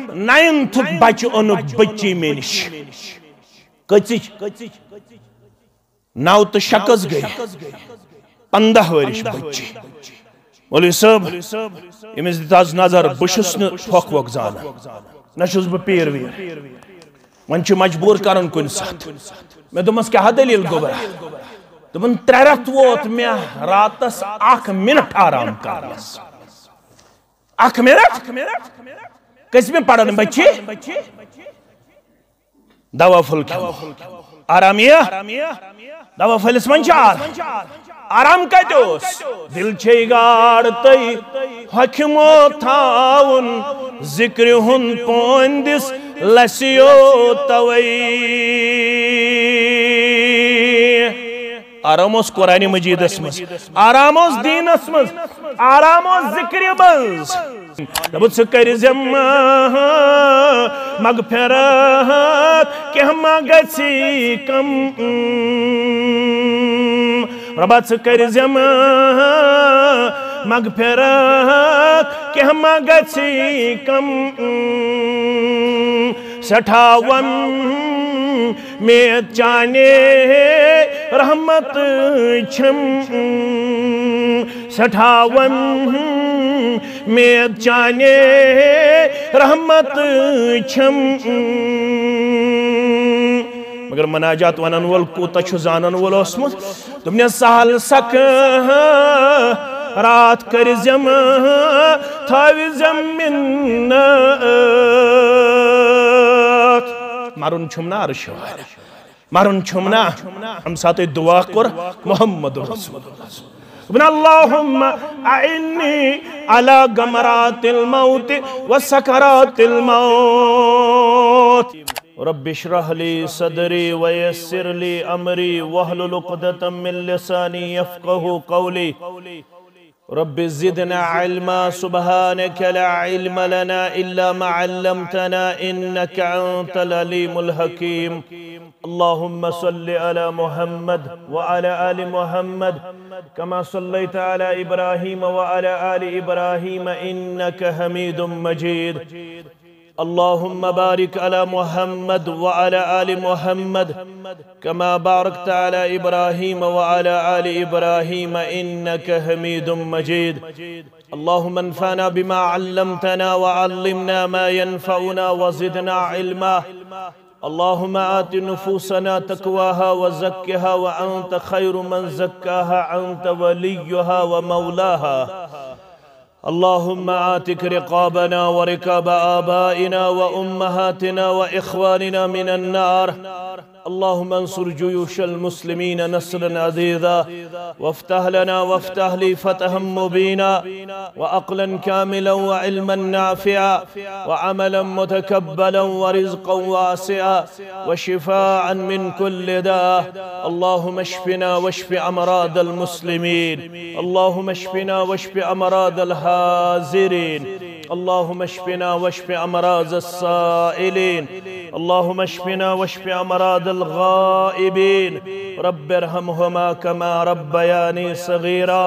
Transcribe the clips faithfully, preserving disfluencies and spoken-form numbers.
Ninth بچ اونک بچی میں نش کچھ نو تو شکس گئی پندہ ورش بچی مولوی صاحب امس داز نظر بشس نھوک وک زانا نشس بہ پیر ویر ون مجبور کرن کن سات میں دمس کیا دلیل گوبرا دپن ترے رت ووت میں راتس اخ منٹ آرام کرنس اخ منٹ کس میں پڑھن بچی دوا پھل کھیو آرامیہ دوا پھلس من چار آرام کتوس دل چھے گاڑ تی حکمو تھاون ذکر ہن پوندس لسیو توئی آرام اس قرآن مجید اسمس آرام اس دین اسمس آرام اس ذکر بز نبت سکر زم مغفرات کہ ہم گسی کم ربات سکر زم مغفرات کہ ہم گسی کم سٹھاون میں چانے رحمت چھم سٹھاون میں چانے رحمت چھم مگر مناجات ونن ول کوتا چھ زانن ول اسمت تم نے سہل سک رات کر زم تھاوی زمینات مارون چھمنا عرشوار مارون چھمنا ہم ساتھ دعا کر محمد رسول اللہ ابن اللہم اعنی علی غمرات الموت وسکرات الموت رب اشرح لي صدري ويسر لي امري واحلل عقدة من لساني يفقهوا قولي رب زدنا علما سبحانك لا علم لنا الا ما علمتنا انك انت العليم الحكيم اللهم صل على محمد وعلى آل محمد كما صليت على إبراهيم وعلى آل إبراهيم إنك حميد مجيد اللهم بارك على محمد وعلى آل محمد كما باركت على إبراهيم وعلى آل إبراهيم إنك حميد مجيد اللهم انفعنا بما علمتنا وعلمنا ما ينفعنا وزدنا علما اللهم آت نفوسنا تقواها وزكها وأنت خير من زكاها أنت وليها ومولاها اللهم آتك رقابنا ورقاب آبائنا وأمهاتنا وإخواننا من النار اللهم انصر جيوش المسلمين نصرا عزيزا وافتح لنا وافتح لي فتحا مبينا وعقلا كاملا وعلما نافعا وعملا متكبلا ورزقا واسعا وشفاء من كل داء اللهم اشفنا واشف أمراض المسلمين اللهم اشفنا واشف أمراض الحاضرين اللهم اشفنا واشف أمراض السائلين اللهم اشفنا واشف أمراض الغائبين رب ارحمهما كما ربياني صغيرا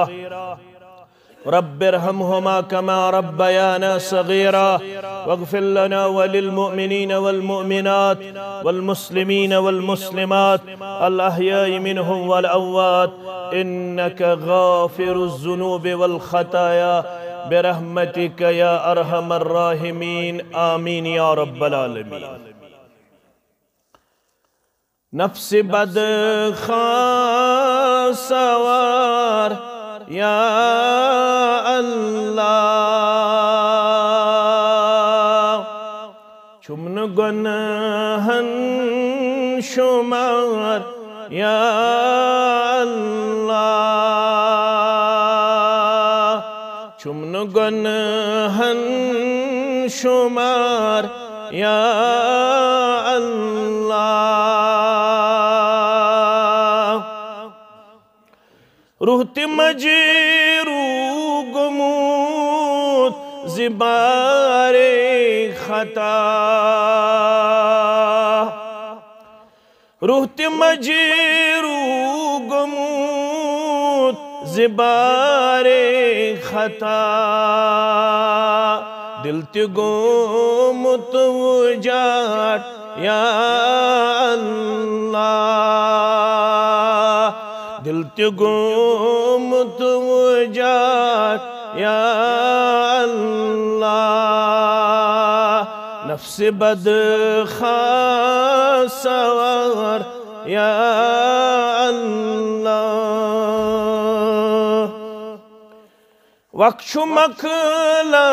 رب ارحمهما كما ربيانا صغيرا واغفر لنا وللمؤمنين والمؤمنات والمسلمين والمسلمات الأحياء منهم والأموات إنك غافر الذنوب والخطايا برحمتك يا أرحم الراحمين آمين يا رب العالمين نفس بد خان سوار یا اللہ چمن گنہن شمار یا اللہ چمن گنہن شمار یا روحت مجیرو گموت زبار خطا روحت مجیرو گموت زبار خطا دل تہ گومت وجاٹ یا اللہ دل تہ گومت وجاٹ یا اللہ نفس بد خواہ سوار یا اللہ وقت مکلا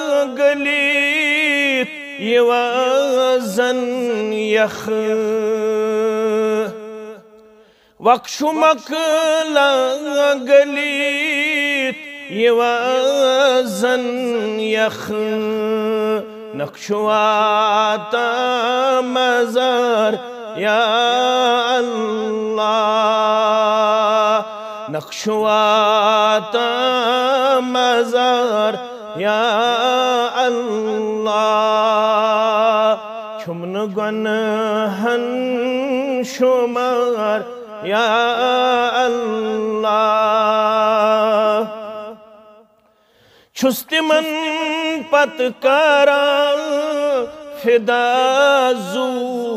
گلیت یوازن یخ وقت مکلا گلیت یوازن یخ نقشواتا مزار یا اللہ نقشواتا مزار یا اللہ چھمن گنہن شمار یا اللہ چھست من پت کران فدا زو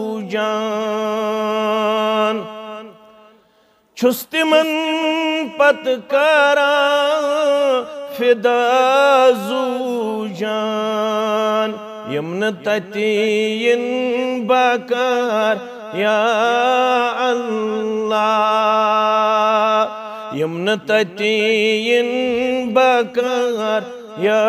جان چھست من پت کران فدا زو جان یمن تتین بکار یا اللہ یمن تتین بکار یا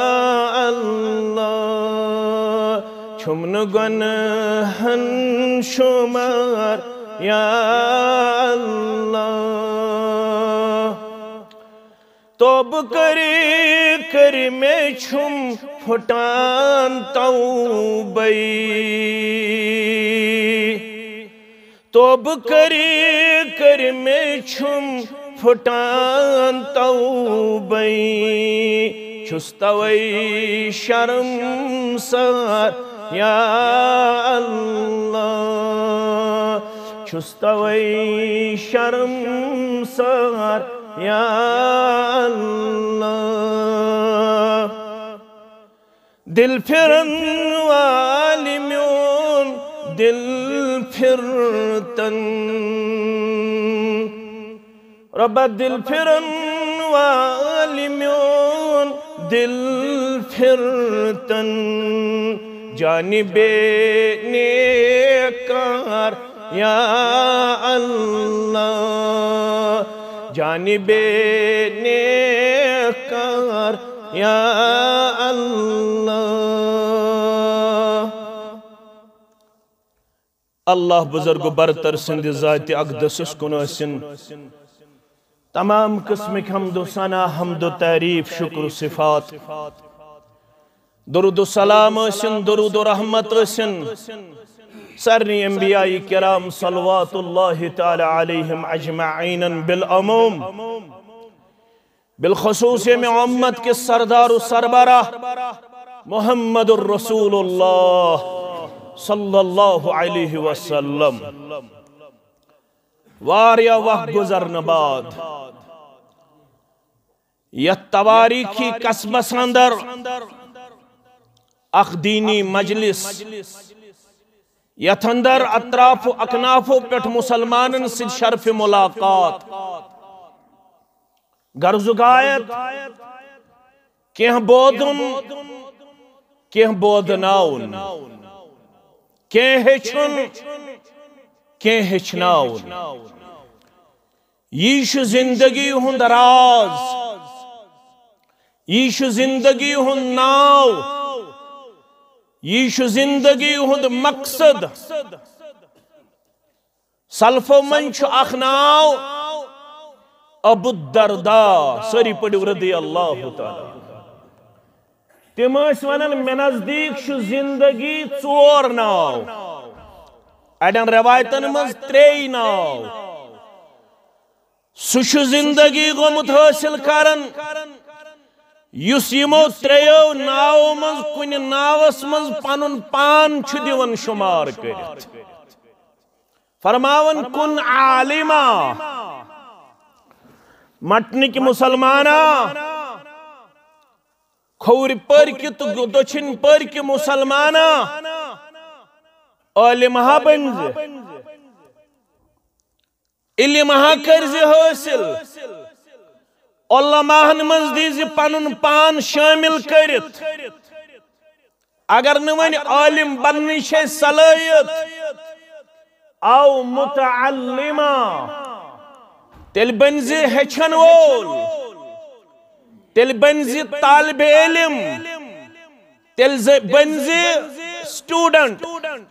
اللہ چھمن گنہن شمار یا اللہ توب کری کری میں چھم پھٹان توبئی توب کری کری میں چھم پھٹان توبئی چھستوئی شرم سار یا اللہ چھستوئی شرم سار یا اللہ دل پھرن والی میون دل پھرتن ربا دل پھرن والی میون دل پھرتن جانب نیکار یا اللہ جانب نیکار یا اللہ اللہ بزرگ برتر سند ذات اقدسس کن ٲسِن تمام قسمک حمد و ثنا حمد و تعریف شکر و صفات درود و سلام ٲسِن درود و رحمت ٲسِن سرنی انبیاء کرام صلوات اللہ تعالی علیہم اجمعین بالعموم بالخصوص میں امت کے سردار و سربراہ محمد الرسول اللہ صلی اللہ علیہ وسلم واریا وقت گزرن بعد یہ تواریخی قسمس اندر اخ دینی مجلس یتھ اندر اطراف و اکناف و پیٹھ مسلمانن سے شرف ملاقات گرزگایت کیہ بودن کیہ بودناؤن کیہ ہچن کیہ ہچناؤن یہ زندگی ہند راز یہ زندگی ہند ناو یہ زندگی ہند مقصد سلفو منچ اخناو ابو الدرداء سری پڑی رضی اللہ تعالی تم اس ونن میں نزدیک شو زندگی ژور ناو اڑن روایتن مز تری ناو سو زندگی گومت حاصل کرن یس یمو تریو ناو مز کن ناوس مز پنن پان چھ دیون شمار کرت فرماون کن عالما مٹنک مسلمانا کھور پرکہ تو دچھن پرکہ مسلمانا عالم ہا بنز علم ہا کرز حاصل علماء منز دیز پنن پان شامل کرت اگر نوین عالم بننی شے صلاحیت او متعلمہ تیل بنزی ہچن وول تیل بنزی طالب علم تیل بنزی سٹوڈنٹ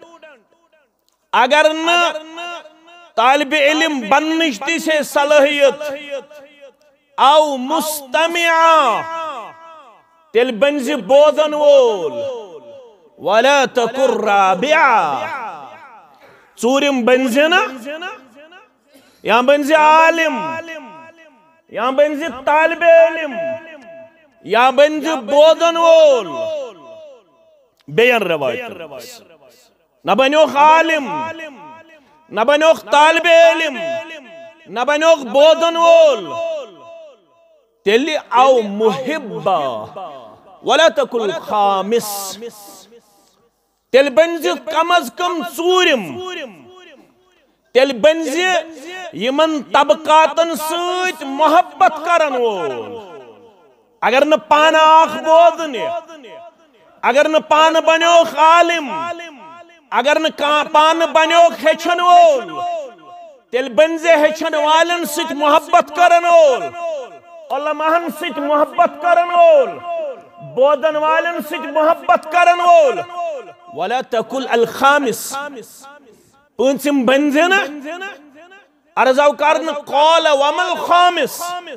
اگر نا طالب علم بننش تی سے صلاحیت او مستمعہ تیل بنزی بودن وول ولا تکر رابعہ ژوٗرِم بنزی نا یا بنزی عالم یا بنزی طالب علم یا بنزی بودن وول بین روایت نہ بنیوخ عالم نہ بنیوخ طالب علم نہ بنیوخ بودن وول تیلی او محبہ ولا تکل خامس تیل بنزی کم از کم ژوٗرِم تیل بنزی یمن طبقاتن سۭتۍ محبت کرن وول اگر نہ پانہ آخ بودنہِ اگر نہ پانہ بنیوخ عالم اگر نہ پانہ بنیوخ ہیچھن وول تیل بنزی ہیچھن والن سۭتۍ محبت کرن وول علماءن سۭتۍ محبت کرن وول بودن والن سۭتۍ محبت کرن وول ولا تکل الخامس پونسم بنزینا ارزاو کرن قال ومل خامس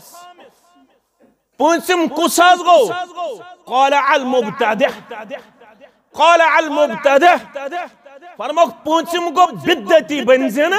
پونسم کساز گو قال المبتدع قال المبتدع فرموک پونسم گو بدتی بنزینا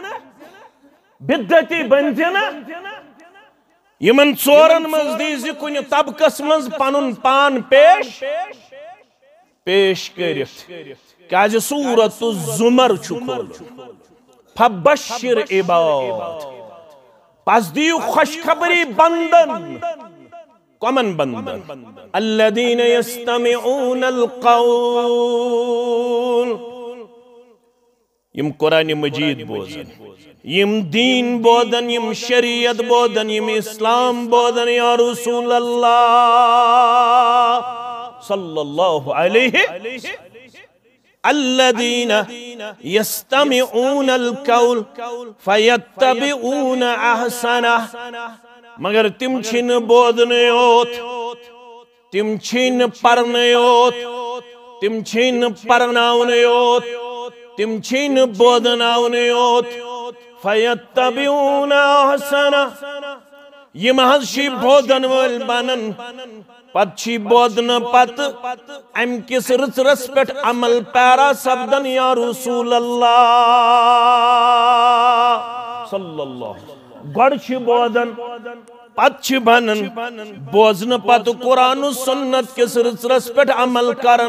بدتی بنزینا یمن ژورن منز دیزی کُنہِ طبقس منز پنن پان پیش پیش کرت کیازِ سورۃ الزمر چھُ کھولُن فبشر عباد پس دیو خوشخبری بندن کمن بندن الذین یستمعون القول یم قرآن مجید بوزن یم دین بودن یم شریعت بودن یم اسلام بودن یا رسول اللہ صلی اللہ علیہ الذین یستمعون القول فیتبعون احسنہ مگر تم چھن بودنے یوت تم چھن پرنے یوت تم چھن پرناونے یوت تم چھن بودناونے یوت فیتبعون احسنہ یم حض چھ بودن وال بنن پت چھ بودن پت ام کس رس رس پٹ عمل پیرا سبدن یا رسول اللہ صلی اللہ گوڑ چھ بودن پت چھ بنن بوزن پت قرآن و سنت کس رس رس پٹ عمل کرن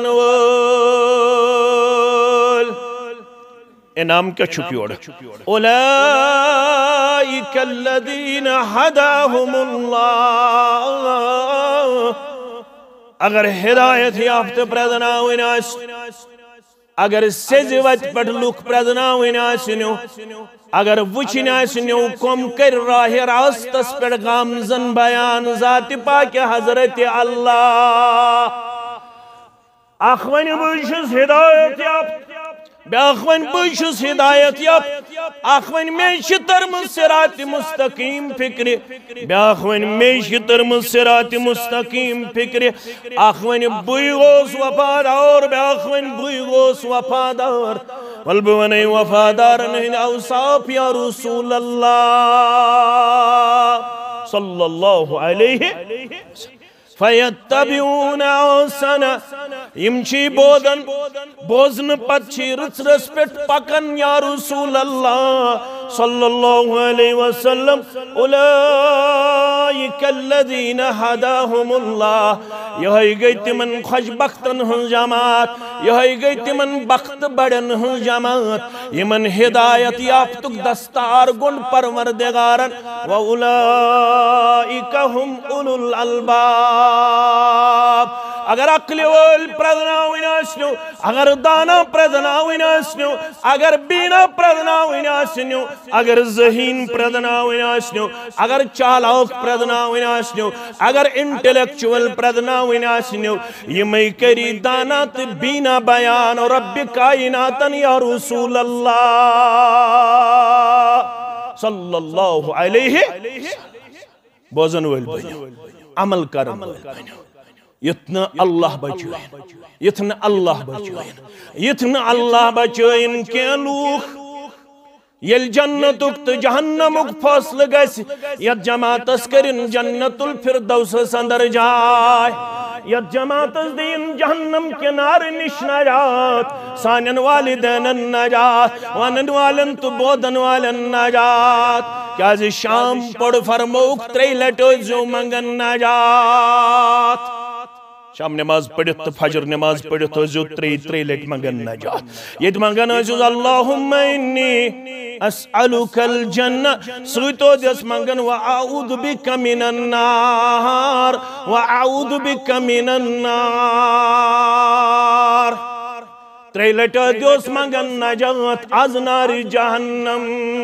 وال انعام کیا چھپیوڑ اولئیک الذین ہداہم اللہ اگر ہدایت یافت پردناوین آس اگر سیزی وچ پٹ لوک پردناوین آسنیو اگر وچن آسنیو کم کر راہ راستس پٹ غامزن بیان ذات پاک حضرت اللہ اخوانی بوشس ہدایت یافت بیاخوان بوشس ہدایت یاب آخوان میں شترم صراط مستقیم فکر بیاخوان میں شترم صراط مستقیم فکر آخوان بوئی غوث وفادار بیاخوان بوئی غوث وفادار والبونی وفادار نہیں اوصاف یا رسول اللہ صلی اللہ علیہ فیتبعون احسنہ یم چھ بودن بوزن پت چھ رس رس پٹ پکن یا رسول اللہ صلی اللہ علیہ وسلم اولئک الذین ہداہم اللہ یہ گئی تمن خوش بختن ہن جماعت یہ گئی تمن بخت بڑن ہن جماعت یمن ہدایت یافتک دستار گن پروردگارن و اولئک ہم اولو الالباب اگر عقل وول پرزناوین آسنو اگر دانا پرزناوین آسنو اگر بینا پرزناوین آسنو اگر ذہین پرزناوین آسنو اگر چالاک پرزناوین آسنو اگر انٹلیکچول پرزناوین آسنو یہ میں کری دانا تی بینا بیان رب کائناتن یا رسول اللہ صلی اللہ علیہ بوزن ویل بنیو عمل کرم ویل بنیو یتنا اللہ بچوئن یتنا اللہ بچوئن یتنا اللہ بچوئن کے لوگ یل جنتک تو جہنمک فاصل گیس یت جماعت اسکرین جنت الفردوس سندر جائے یت جماعت دین جہنم کے نار نش نجات سانن والدین نجات وانن والن تو بودن والن نجات کیا زی شام پڑ فرموک تری لٹو جو منگن نجات شام نماز پڑھت تو فجر نماز پڑھت تو جو تری تری لٹ منگن نجات یہ منگن عزیز اللہم انی اسألوک الجنہ سویتو دیس منگن وَأَعُوذُ بِكَ مِنَ النَّارِ وَأَعُوذُ بِكَ مِنَ النَّارِ تری لٹ دیس منگن نجات از نار جہنم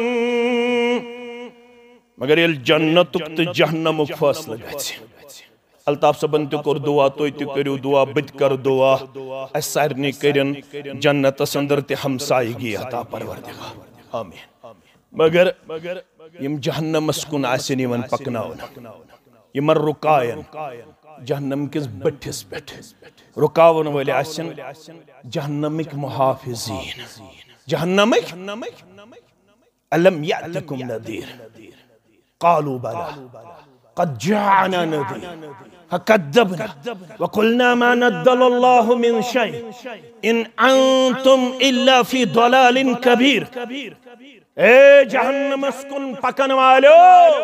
مگر یہ جنت تو جہنم فاصل گئے الطاف صبن تو کر دعا تو تو کریو دعا بت کر دعا اس سارنی کرن جنت سندر تے ہمسائیگی عطا پروردگار آمین مگر یم جہنم اسکن آسن یمن پکناون یمن رکائن جہنم کس بٹھس پٹھ رکاون والے آسن جہنمک محافظین جہنمک الم یأتکم نذیر قالوا بلا قد جاءنا نذیر فكذبنا وقلنا ما نزل الله من شيء إن أنتم إلا في ضلال كبير اے جہنم اسکن پکن والو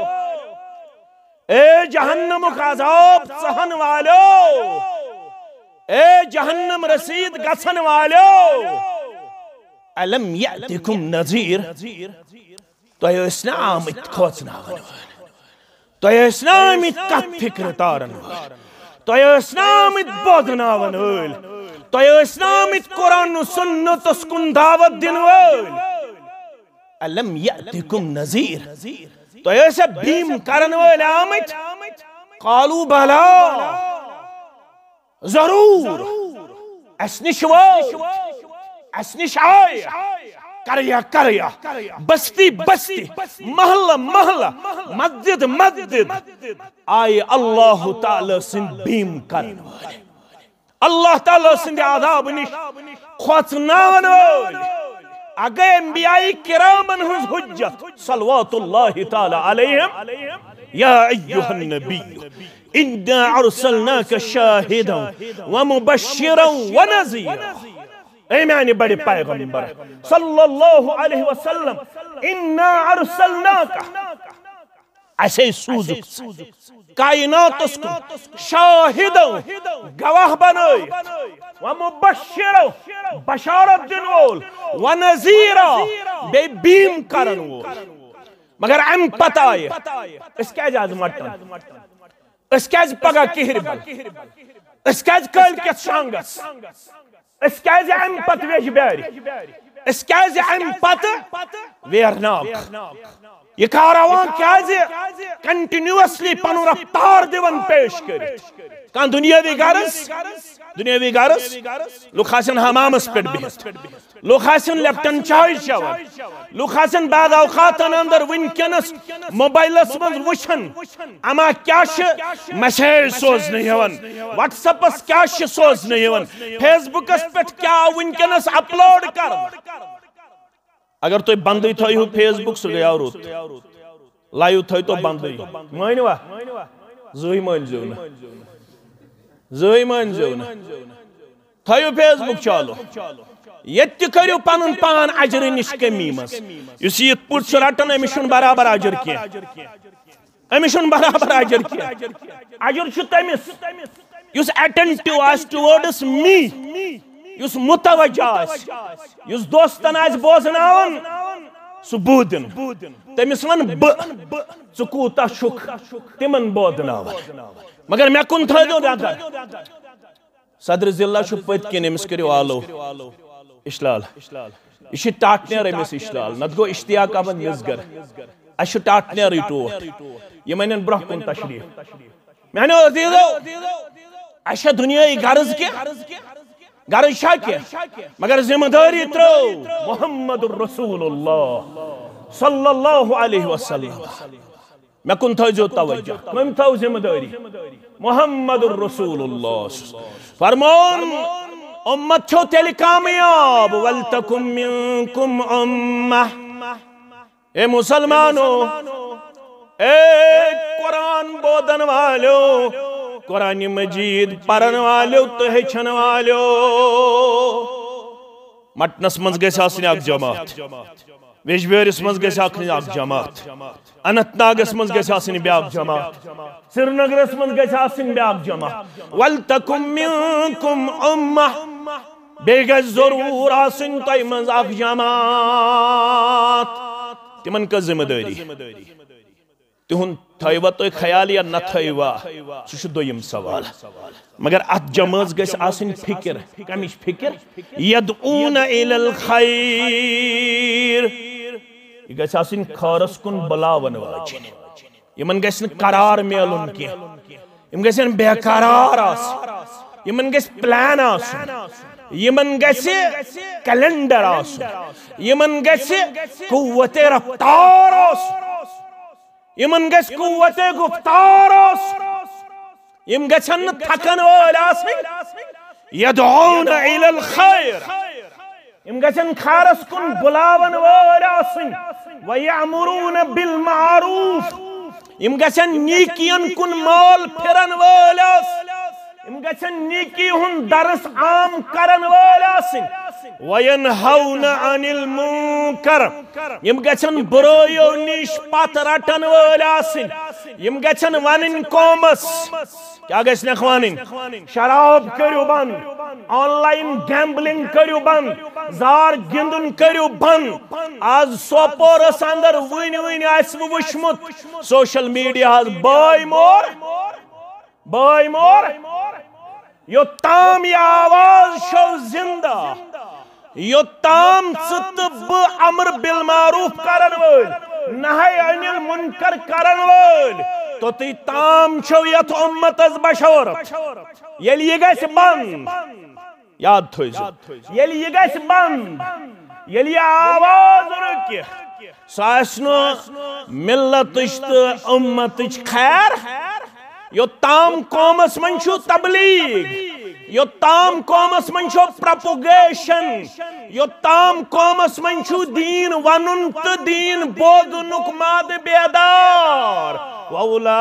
اے جہنم عذاب سہن والو اے جہنم رسید گسن والو الم یأتکم نذیر تو یہ اسلام اتخوصنا ونوال تو یہ اسلام ات فکر تارن وال تو یہ اسلام ات بودنا ونوال تو یہ اسلام ات قرآن و سنت اسکن دعوت دن وال الم یأتکم نذیر تو یہ سے بھیم کرن وال آمت قالو بلا ضرور اسنش وال اسنش آئی کریا کریا بستی بستی محلہ محلہ مسجد مسجد آئی اللہ تعالی سن بھیم کرن والے اللہ تعالی سن عذاب نش خوصنان والے اگے انبیاء کرامن ہز حجت صلوات اللہ تعالی علیہم یا ایوہ النبی انا ارسلناک شاہدا ومبشرا ونذیرا اے معنی بڑے پیغمبر صلی اللہ علیہ وسلم انا ارسلناک ایسے سوزک کائنات اس کو شاہدہ گواہ بنائی ومبشرہ بشارت دنول ونذیرہ بے بیم کرنول مگر ام پتہ آئے اس کے اجاز مٹن اس کے اجاز پگا کہر بل اس کے اجاز کل کس شانگس اس کے اجاز ام پت ویش بیاری اس کے اجاز ام پت ویرناک یہ کاروان کیا ہے کنٹینیوسلی پنو رفتار دیون پیش کرت کان دنیاوی غرض دنیاوی غرض لوگ خاصن حمامس پیٹ بہت لوگ خاصن لیپٹن چائے چاون لوگ خاصن بعد اوقاتن اندر ونکنس موبائلس من وچھن اما کیا چھ میسیج سوز نہیں ہون واٹس اپس کیا چھ سوز نہیں ہون فیس بکس پیٹ کیا ونکنس اپلوڈ کر اگر تو بندی تھوئی ہو فیس بک سو گیا روت لائیو تھوئی تو بندی مائنوا زوئی مان جونا زوئی مان جونا تھایو فیس بک چالو یت کرو پن پان اجر نش کمی مز اس یت پٹ رٹان امس برابر اجر کی امس برابر اجر کی اجر تمس اس اٹینٹو آس ٹورڈس می اس متوجہ اس دوستن آس بوزناون سہ بودن تمس ون ژٕ کوٗتاہ چھُکھ تمن بودناون مگر مے کُن تھٲیزو نظر صدر ضلع چھُ پٔتۍ کِنۍ أمِس کٔرِو آلو اشلال یہ چھ ٹاٹنیر أمِس اشلال نت گو اشتیاق احمد نسگر اَسہِ چھُ ٹاٹنیرٕے ٹوٹھ یِم أنِن برونٛہہ کُن تشریٖف میانیو عزیٖزو اَسہِ چھا دُنیٲیی غرض کینٛہہ غرض چھا کینٛہہ مگر ذمہ دٲری ترٛٲو محمد رسول اللہ صلی اللہ علیہ وسلم مے کُن تھٲیزیو توجہ کٔمۍ تھٲو ذمہ دٲری محمد رسول اللہ فرمون امت چھو تیلی کامیاب ولتکم منکم امہ اے مسلمانو اے قرآن بودن والو قرآن مجید پرن والو تو ہیچن والو مٹنس منز گیس آسنی اک جماعت ویجبیرس منز گیس آسنی اک جماعت انت ناگس منز گیس آسنی بیاک جماعت سرنگرس منز گیس آسنی بیاک جماعت ولتکم منکم امہ بے گیس ضرور آسن تای منز اک جماعت تمن کا ذمہ داری تہن تھایوا تو خیال یا نہ تھایوا سہ دویم سوال مگر ات جماعت گیس آسن فکر کمش فکر یدعون الی الخیر یہ گیس آسن خارس کن بلاون واجن یمن گیس قرار میلن کی یم گیس بے قرار آس یمن گیس پلان آس یمن گیس کیلنڈر آس یمن گیس قوت رفتار آس یمن گیس قوت گفتار آس یم گیسن تھکن وول آسن یدعون الی الخیر یم گیسن خارس کن بلاون وول آسن ویعمرون بالمعروف یم گیسن نیکین کن مال پھرن وول آسن یم گیسن نیکی ہن درس عام کرن وول آسن وینہون عن المنکر یم گیسن برایو نش پت رٹن وول آسن یم گیسن ونن قومس کیا گیس نکھ ونن شراب کریو بند آن لائن گیمبلنگ کریو بند زار گندن کریو بند آز سوپورس اندر ون ون آس وچھمت سوشل میڈیا بائی مور بائی مور یوتام یہ آواز شو زندہ یوتام ژٕ بہ امر بالمعروف کرن وول نہی عن المنکر کرن وول توتی تام چھو یت امتس بشورت یل یہ گیس بند یاد تھویزو یل یہ گیس بند یل یہ آواز رکی ساسنو ملتش تو امتش خیر یوتام قومس من چھو تبلیغ یوتام قومس من چھو پروپوگیشن یوتام قومس من چھو دین ونن تو دین بودنک ماد بیدار وَأُولَئِكَ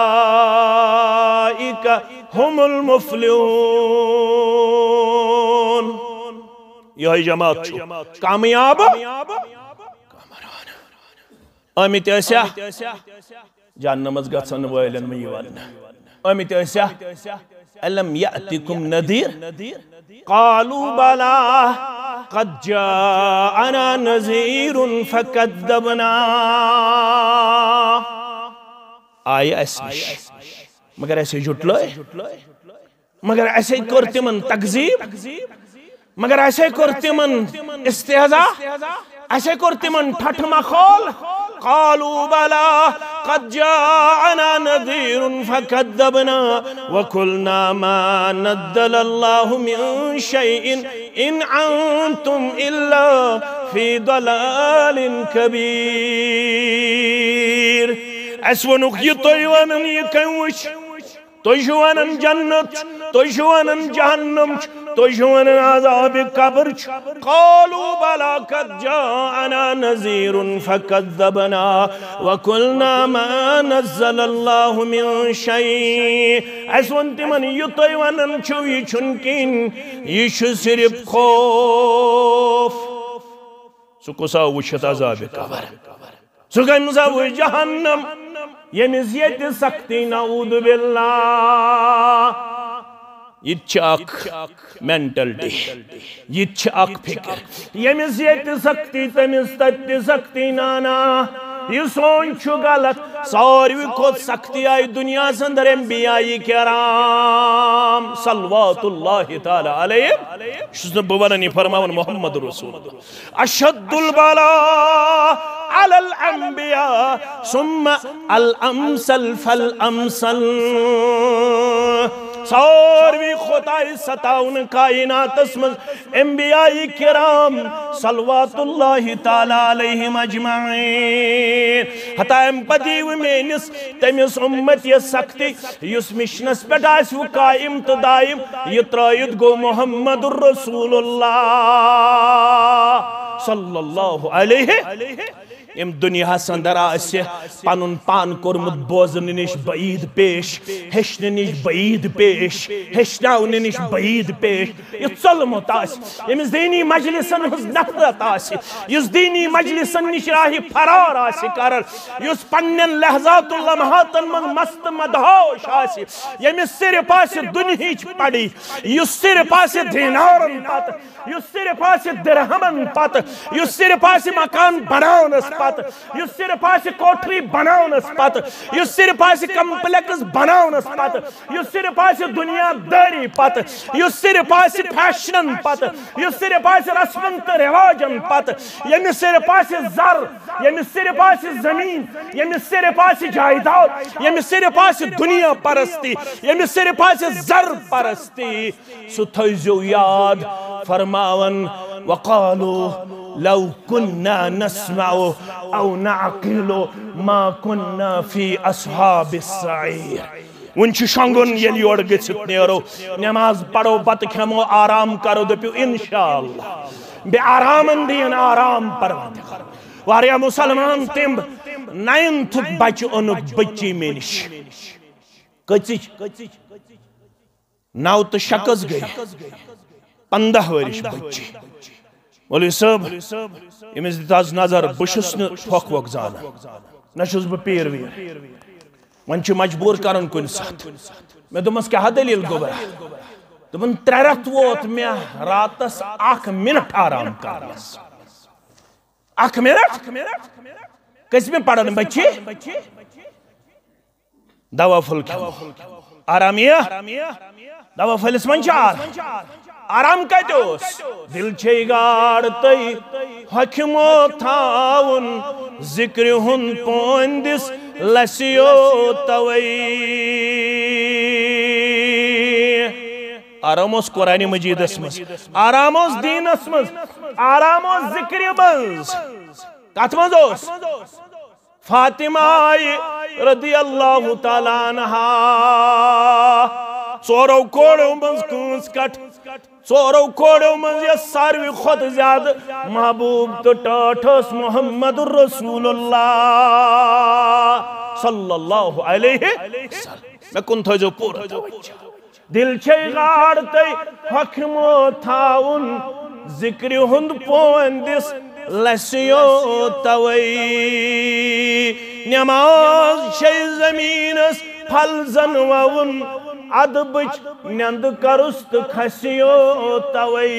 هُمُ الْمُفْلِحُونَ یہ جماعت چھو کامیاب آمت ایسا جہنمس گژھن والن میں ون آمت ایسا ألم يأتكم نذير قالوا بلى قد جاءنا نذير فكذبنا آئے اس نش مگر ایسے جھٹلائے مگر ایسے کرتے من تکذیب مگر ایسے کرتے من استہزاء ایسے کرتے من ٹھٹ مخول قالوا بلى قد جاءنا نذير فكذبنا وقلنا ما نزل الله من شيء إن أنتم إلا في ضلال كبير أسونك يطيوانا يكوش تجوانا جنت تجوانا جهنم تجھون عذاب قبر قالوا بلا قد جاءنا نذیر فکذبنا وقلنا ما نزل اللہ من شیء اس ونت من یتوی ونن چھو یہ چھنکن یہ چھو صرف خوف سو کسا وچھت عذاب قبر سو کمسا وچھ جہنم یمیز یت سختی نعوذ باللہ یہ چاک مینٹلٹی یہ چاک فکر یمیز یت سختی تمیز تت سختی نانا یہ سون چھو غلط ساروی کھوت سختی آئی دنیا سندر انبیاء کرام صلوات اللہ تعالی علیہ شزن بواننی فرماون محمد رسول اللہ اشد البلاء على الانبیاء ثم الامثل فالامثل ساروی خدای ستاون کائنات اسمز انبیاء کرام صلوات اللہ تعالی علیہم اجمعین حتی ام پدیو مینس تمیس امت یہ سکتی یس مشنس پہ آس وہ قائم تو دائم یہ ترائید گو محمد الرسول اللہ صلی اللہ علیہ ام دنیا سندر آسے پانون پان کرمت بوزن نش بعید پیش ہشن نش بعید پیش ہشناون نش بعید پیش یہ ظلمت آس یمس دینی مجلسن ہز نفرت آس یس دینی مجلسن نش راہی فرار آس کرر یس پنن لحظات اللمحاتن من مست مدہوش آس یمس صرف آس دنہیچ پڑی یس صرف آس دینارن پت یس صرف آس درہمن پت یس صرف آس مکان بناونس پت یس صرف آسی کوٹری بناونس پت یس صرف آسی کمپلیکس بناونس پت یس صرف آسی دنیا داری پت یس صرف آسی فیشنن پت یس صرف آسی رسمن تو رواجن پت یمی صرف آسی زر یمی صرف آسی زمین یمی صرف آسی جائیداد یمی صرف آسی دنیا پرستی یمی صرف آسی زر پرستی سو تھیزو یاد فرماون وقالو لو كنا نسمع او نعقل ما كنا في اصحاب السعير ونچ شنگن یل یور گژھت نیرو نماز پڑھو بت کھمو آرام کرو دپیو انشاءاللہ بے آرامن دین آرام پروردگار واریا مسلمان تم نائنتھ بچ اونک بچی مینش کچچ نو تو شکس گئی پندہ ورش بچی مولی صاحب امس دتاز نظر بشس نا ٹھوک وک زانا نشس بہ پیر ویر ون چھ مجبور کرن کن سات میں دمس کیا دلیل گوبرا دمن تررت ووت میں راتس اخ منٹ آرام کرنس اخ منٹ کس میں پڑھن بچی دوا پھل کھیو آرامیہ دوا پھلس من چار آرام کتوس دل چھے گاڑتی حکمو تھاون ذکر ہن پوندس لسیو توئی آراموس قرآن مجید اسمس آراموس دین اسمس آراموس ذکر بنز کاتمازوس فاطمہ رضی اللہ تعالیٰ عنہا ژورو کوڑو منز کونس کٹ ژورو کوڑو منز یہ ساروی خود زیادہ محبوب تو ٹاٹھس محمد الرسول اللہ صلی اللہ علیہ وسلم میں کن تھا جو پورا توجہ دل چھے غارتی حکمو تھاون ذکر ہند پوندس لسیو توئی نماز چھے زمینس پھل زنوون عدبچ نند کرست کھسیو توئی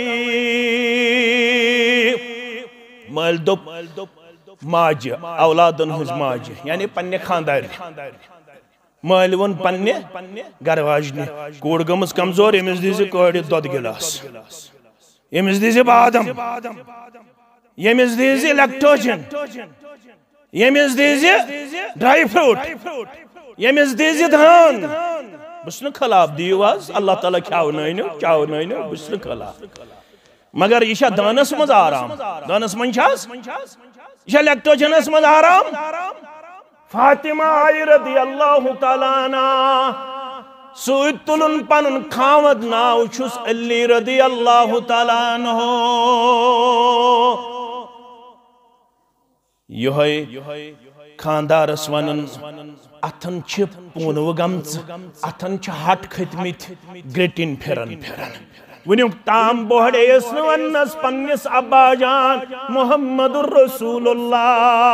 مال دوپ ماج اولادن ہز ماج یعنی پننے خاندار مال ون پننے گرواجنی کوڑ گمس کمزور امز دیزی کوڑی دود گلاس امز دیزی بادم یمز دیزی لیکٹوجن یمز دیزی ڈرائی فروٹ یمز دیزی دھان بس نہ خلاف دیو آز اللہ تعالیٰ کھاو نائنو کھاو نائنو بس نہ خلاف مگر یہ دانس مز آرام دانس من چھاس یہ لیکٹوجنس مز آرام فاطمہ رضی اللہ تعالیٰ عنہ سوئی تلن پنن خاوند ناو چھس علی رضی اللہ تعالیٰ عنہ یہ خاندارس ونن اتن چھ پونو گمز اتن چھ ہٹ کھتمت گریٹن پھرن پھرن ونیک تام بوڑے اس ونس پنس ابا جان محمد الرسول اللہ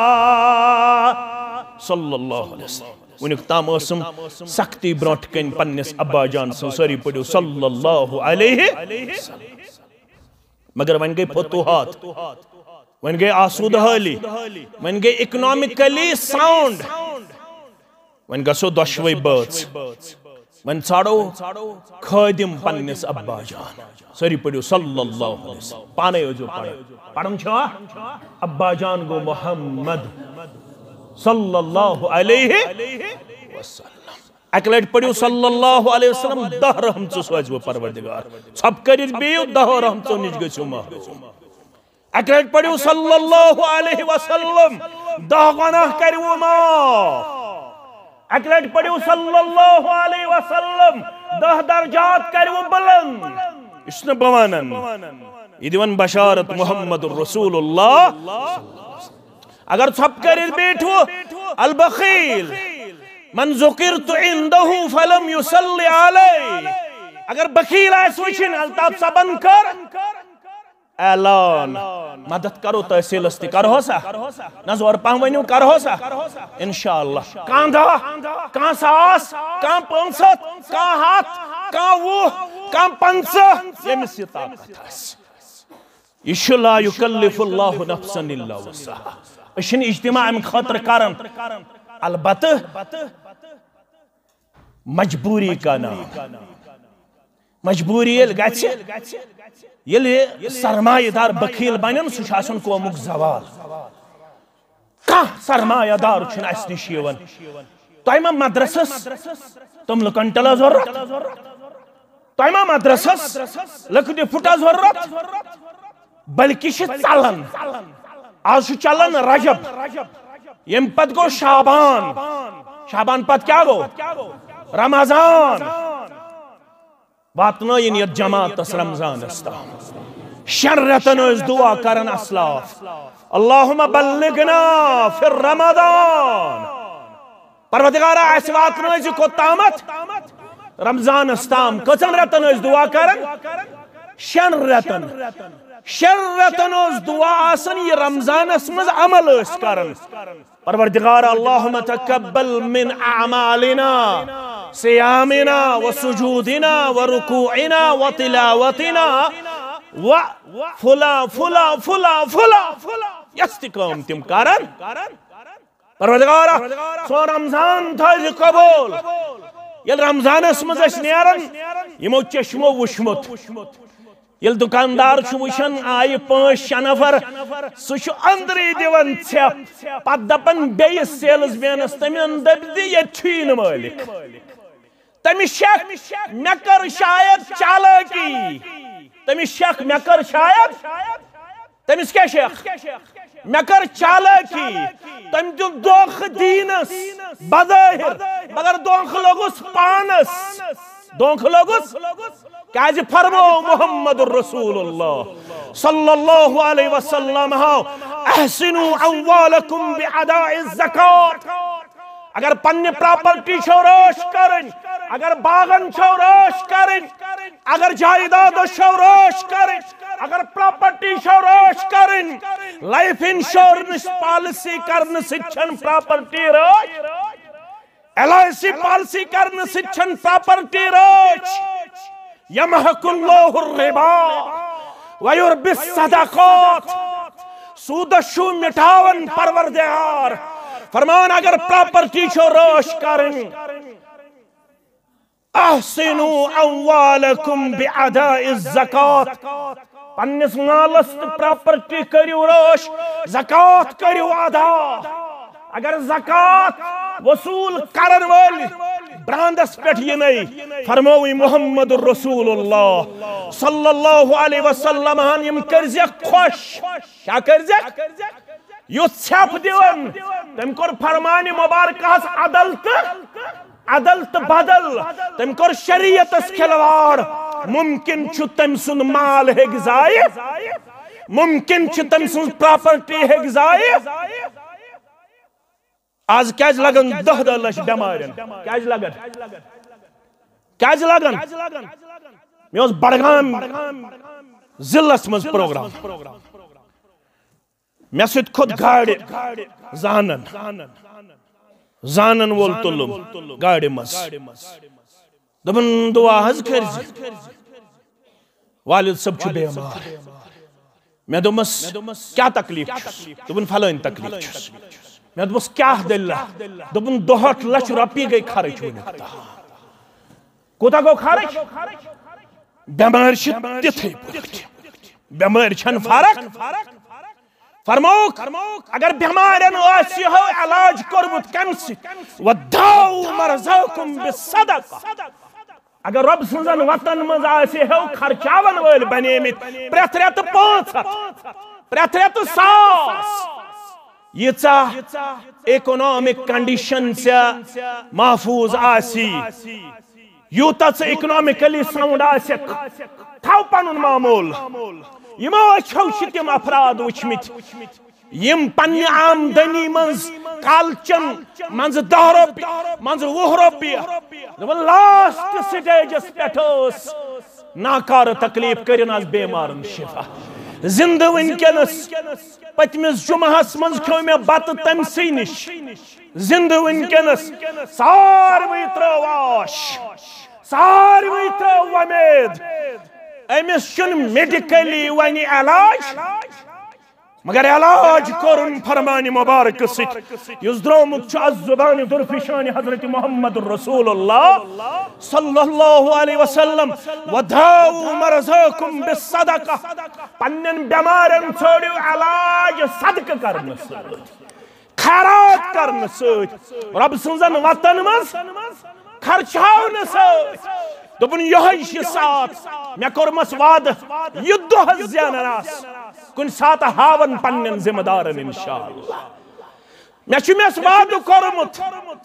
صلی اللہ علیہ وسلم ونیک تام اسم سختی برونٹ کن پنس ابا جان سن سری پڑھو صلی اللہ علیہ وسلم مگر ون گئی فتوحات ون گئی آسود حالی ون گئی اکنامکلی ساؤنڈ ون گسو دشوئی بٲژ ون ژھاڑو خادم پنس ابا جان سری پڑھو صلی اللہ علیہ وسلم پانے جو پڑھ پڑھن چھوا ابا جان گو محمد صلی اللہ علیہ وسلم اک لٹ پڑھو صلی اللہ علیہ وسلم دہ رحمت سوز وہ پروردگار سب کرت بیو دہ رحمت نش گژھو محروم اک لٹ پڑھو صلی اللہ علیہ وسلم دہ گناہ کرو معاف اک لٹ پڑھو صلی اللہ علیہ وسلم دہ درجات کرو بلند اس نے بوانن یہ دیون بشارت محمد الرسول اللہ اگر چھپ کر بیٹھو البخیل من ذکرت عنده فلم يصلي علی اگر بخیل آئیس وچھن الطاف سبن کر اعلان مدد کرو تحصیل استی کرو سا نظور پہنونیو کرو سا انشاءاللہ کان دہ کان ساس کان پانست کان ہاتھ کان وہ کان پنسہ یمس یہ طاقت ہے یہ لا یکلف اللہ نفسا الا وسعها اشن اجتماع من خاطر کرن البتہ مجبوری کا نام مجبوری یل گچھ یل سرمایہ دار بخیل بنن سہ آسن قومک زوال کانٛہہ سرمایہ دار چھن اس نش یوان تۄہہِ ما مدرسس تم لکن ٹلا ضرورت تۄہہِ ما مدرسس لکٹہِ پھٹا ضرورت بلکہ چلن آج چلن رجب یم پت گو شابان شابان پت کیا گو رمضان واتنائن یت جماعت اس رمضان استا شرطن اس دعا کرن اسلاف اللہم بلغنا فی رمضان پروردگارہ اس واتنائن سے کو تامت رمضان استام کچن رتن اس دعا کرن شن رتن شن رتن اس دعا آسن یہ رمضان اسمز عمل اس کرن پروردگار اللہم تقبل من اعمالنا سیامنا وسجودنا ورکوعنا وتلاوتنا وفلا فلا فلا فلا یستقام تم کرن پروردگار سو رمضان تھا قبول یل رمضان اسمز اس نیرن یمو چشمو وشمت یل دکاندار چھو وشن آئی پانچ شنفر سوچو اندری دیون چھپ پت دپن بیس سیلز مینس تمین دب دی یہ چھین مالک تمی شک مکر شاید چالاکی تمی شک مکر شاید تمیس کیا شک مکر چالاکی تم جو دوخ دینس بظاہر مگر دوخ لوگس پانس دوخ لوگس کاج فرمو محمد الرسول اللہ صلی اللہ علیہ وسلم احسنو اموالکم بعداء الزکاة اگر پنی پراپرٹی چھو روش کرن اگر باغن چھو روش کرن اگر جائیداد چھو روش کرن اگر پراپرٹی چھو روش کرن لائف انشورنس پالیسی کرن سچن پراپرٹی روش ایل آئی سی پالیسی کرن سچن پراپرٹی روش یمحق اللہ الربا ویربی الصدقات سود شو مٹاون پروردگار فرمان اگر پراپرٹی چھو روش کرن احسنو اموالکم بعداء الزکاة پنس مالست پراپرٹی کریو روش زکاة کریو ادا اگر زکاة وصول کرن والی براندس پیٹھ یہ نہیں فرموی محمد الرسول اللہ صلی اللہ علیہ وسلم یم کرزیک خوش کیا کرزیک یو چھپ دیون تم کور فرمانی مبارکہ عدلت عدل تو بدل تم کر شریعت اس کھلوار ممکن چھ تم سن مال ہے گزائے ممکن چھ تم سن پراپرٹی ہے گزائے آج کیاز لگن دہ دہ لچ بیمارین کیاز لگن کیاز لگن میں اس بڑگام ضلعس مز پروگرام میں سید خود گاڑی زانن زانن وول تلم گاڑی مز دبن دعا حض کرزی والد سب چھو بیمار میں دومس کیا تکلیف چھس دبن فلائن تکلیف چھس میں دومس کیا دلہ دبن دوہت لچ رپی گئی خارج ہونے کتا کوتا گو خارج بیمار چھت تتھے پوچھ بیمار چھن فارق فرموک اگر بیمارن آسی ہو علاج کرمت کمسی وداؤ مرضاکم بالصدقہ اگر رب سنزن وطن مز آسی ہو خرچاون ویل بنیمت پریت ریت پانچ ہت پریت ریت ساس یہ چاہ اکنامک کنڈیشن سے محفوظ آسی یوتا سے اکنامکلی ساؤنڈ آسی تھاو پانون معمول یمو اچھو شتیم افراد وچمت یم پنی آمدنی منز کالچن منز دہ روپی منز وہ روپی لاسٹ سٹیجس پیٹھوس ناکار تکلیف کرن از بیمارن شفا زندہ ونکنس پتمس جمعہس منز کھو میں بت تمسی نش زندہ ونکنس ساروی ترو واش ساروی ترو ومید امس چن میڈیکلی ونی علاج مگر علاج کرن فرمان مبارک ست یس درومت چھ از زبان درفشان حضرت محمد رسول اللہ صلی اللہ علیہ وسلم وداؤ مرضاکم بالصدقہ پنن بیمارن چھوڑیو علاج صدقہ کرن سۭتۍ خیرات کرن سۭتۍ رب سنزن وطن مز خرچاون سۭتۍ دبن یہ ساتھ میں کرمس وعد یہ دہ زینن آس کن سات ہاون پنن ذمہ دارن انشاءاللہ میں چمیس وعد کرمت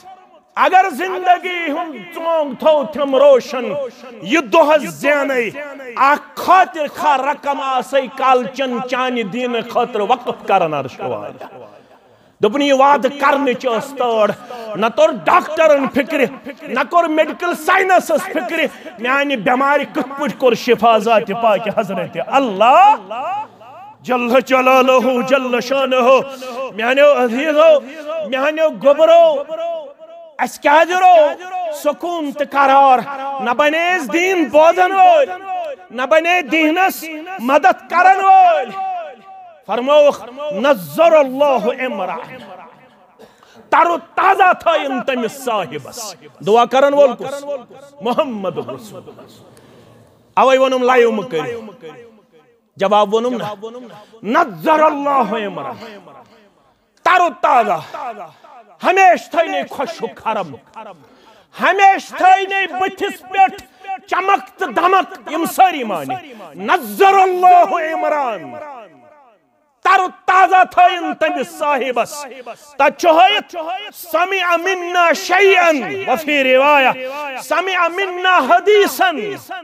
اگر زندگی ہم چونگ تھو تھم روشن یہ دہ زینی اخ خاطر خا رقم آسی کالچن چانی دین خاطر وقف کرن ارشوان دپن یہ وعد کرنے چاس تور نہ تور ڈاکٹرن فکر نہ کور میڈیکل سائنسس فکر میانی بیماری کت پٹ کور شفا ذات پاک حضرت اللہ جل جلالہ جل شانہ میانیو عزیزو میانیو گبرو اس کیا درو سکون تقرار نہ بنیز دین بودن وول نہ بنے دینس مدد کرن وول فرموخ نظر اللہ امران تارو تازہ تھا انتم صاحبس دعا کرن وول کس محمد رسول اوئی ونم لائیو مکری جواب ونم نا نظر اللہ امران تارو تازہ ہمیش تھائنے خوش و کرم ہمیش تھائنے بتس پیٹ چمک دمک یم ساری مانی نظر اللہ امران تارو تازہ تھائن تم صاحبس تا چوہیت سمع منا شیئن وفی روایہ سمع منا حدیثن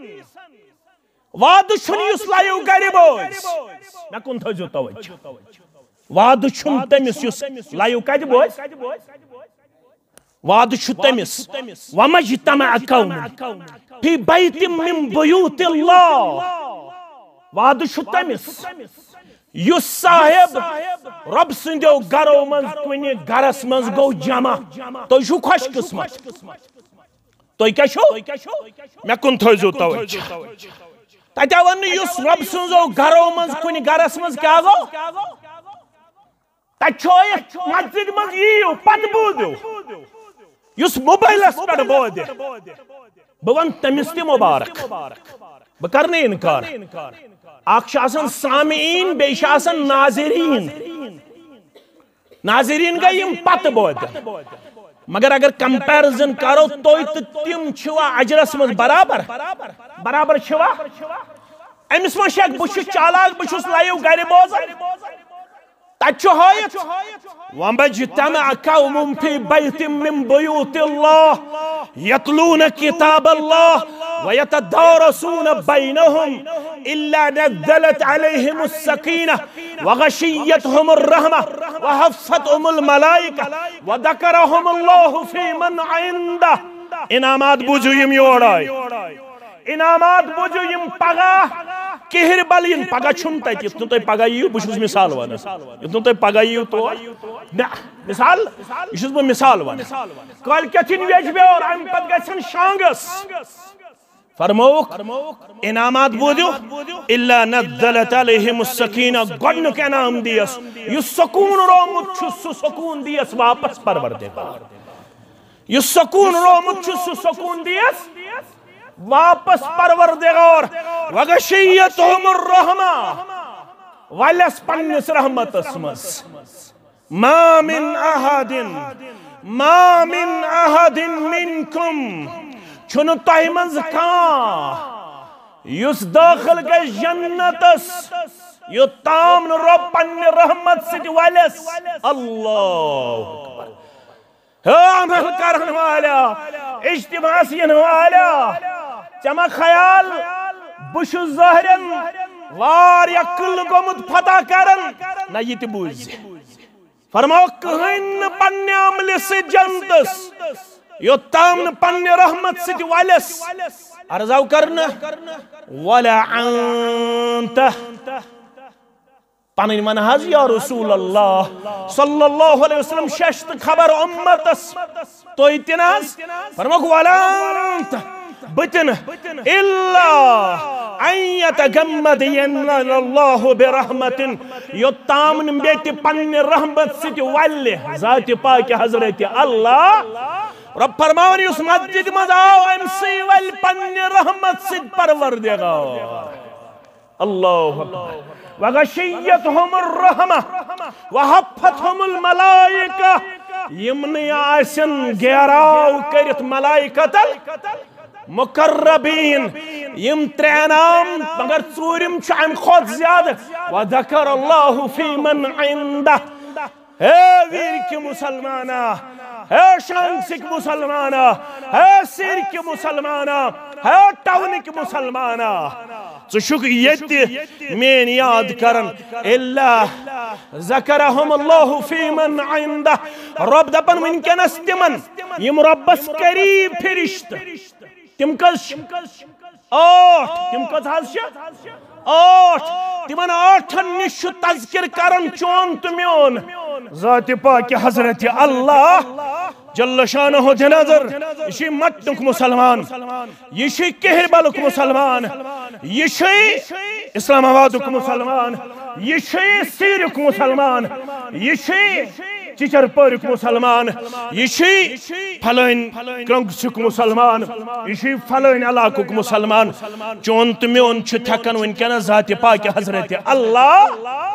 وعد چھن یس لائیو گری بوز میں کن تھا جو توجہ وعد چھن تمس یس لائیو گری بوز وعد چھن تمس ومجتمع قوم فی بیت من بیوت اللہ وعد چھن تمس یس صاحب رب سندیو گرو من کنی گرس من گو جمع تو شو خوش قسمت تو کیا شو میں کن تھوزو توجہ تاکہ ون یس رب سندیو گرو من کنی گرس من کیا گو تاچوئی مسجد من ییو پت بودو یس موبائلس پر بودے بون تمس تی مبارک بکرنے انکار اخ آسان سامعین بیش آسان ناظرین ناظرین گئی یم پت بودن مگر اگر کمپیرزن کرو توی تم چھوا اجرس مز برابر برابر چھوا امس من شک بچ چالاک بچس لائیو گھر بوزن تچو ہایت وَمَجْتَمَعَ قَوْمٌ فِي بَيْتٍ مِّن بُيُوتِ اللَّهِ يَتْلُونَ كِتَابَ اللَّهِ وَيَتَدَارَسُونَ بَيْنَهُمْ إِلَّا نَزَّلَتْ عَلَيْهِمُ السَّكِينَةُ وَغَشِيَّتْهُمُ الرَّحْمَةُ وَحَفَّتْهُمُ الْمَلَائِكَةُ وَذَكَرَهُمُ اللَّهُ فِي مَنْ عِندَهُ انعامات بوجھو یم یور آئی انعامات بوجھو یم پگاہ کہر بلین پگاہ چھن تیت یتنو تُہۍ پگاہ یِیو بہٕ چھُس مثال ونان یتنو تُہۍ پگاہ یِیو تور مثال یہ چھُس بہٕ مثال ونان کالکیتھن ویج بیور امہِ پتہٕ گژھن شانگس فرموک انعامات بوجھو الا نزلت علیہم السکینہ گۄڈنیُک انعام دیس یُس سکون رومُت چھُ سُہ سکون دیس واپس پروردگار یُس سکون رومُت چھُ سُہ سکون دیس واپس پروردگار وغشیتہم الرحمہ ولس پنس رحمت اسمس ما من احد ما من احد منکم چھن تۄہہِ منٛز کانٛہہ یُس داخل گژھِ جنتس یوٚتام نہٕ رۄب پننہِ رحمت سۭتۍ ولس اللہ اکبر عمل کرن والا اجتماع ین والا چما خیال بش ظاہرن واریا کل گومت فتح کرن نہ یہ بوز فرماؤ کہن پنہ عمل سے جنتس یوتام پنہ رحمت سے ولس عرضاو کرنا ولا انت پنن من حض یا رسول اللہ صلی اللہ علیہ وسلم ششت خبر امتس تو اتناز فرماؤ ولا انت بتن اللہ ان یتغمد ینن اللہ برحمت یوتام بیت پن رحمت ستی ولی ذات پاک حضرت اللہ رب فرماؤن اس مسجد مز آو امسی ول پن رحمت ستی پروردگار اللہ اکبر وغشیتہم الرحمہ وحفتہم الملائکہ یمنی آسن گیراو کرت ملائکتل مقربین یم ترینام مگر ژوٗرِم چھُ امہِ کھۄتہٕ زیادٕ وذکر اللہ فی من عندہ ہے ویر کی مسلمانہ ہے شانسک مسلمانہ ہے سیر کی مسلمانہ ہے ٹاؤن کی مسلمانہ ژٕ چھُکھ ییٚتہِ میٛٲنۍ یاد کران الا ذکرہم اللہ فی من عندہ رب دپان وٕنکٮ۪نس تِمن یم رۄبس قریٖب فرشتہٕ تم کس آٹھ تم کس حض آٹھ تمن آٹھن نش تذکر کرن چون تو میون ذات پاک حضرت اللہ جل شانہ دِ نظر یہ مٹنک مسلمان یہ کہربلک مسلمان یہ اسلام آبادک مسلمان یہ سیرک مسلمان یہ چچر پورک مسلمان یہ فلائن کرنگسک مسلمان یہ فلائن علاقک مسلمان چون تو میون تھکن ونکن ذات پاک حضرت اللہ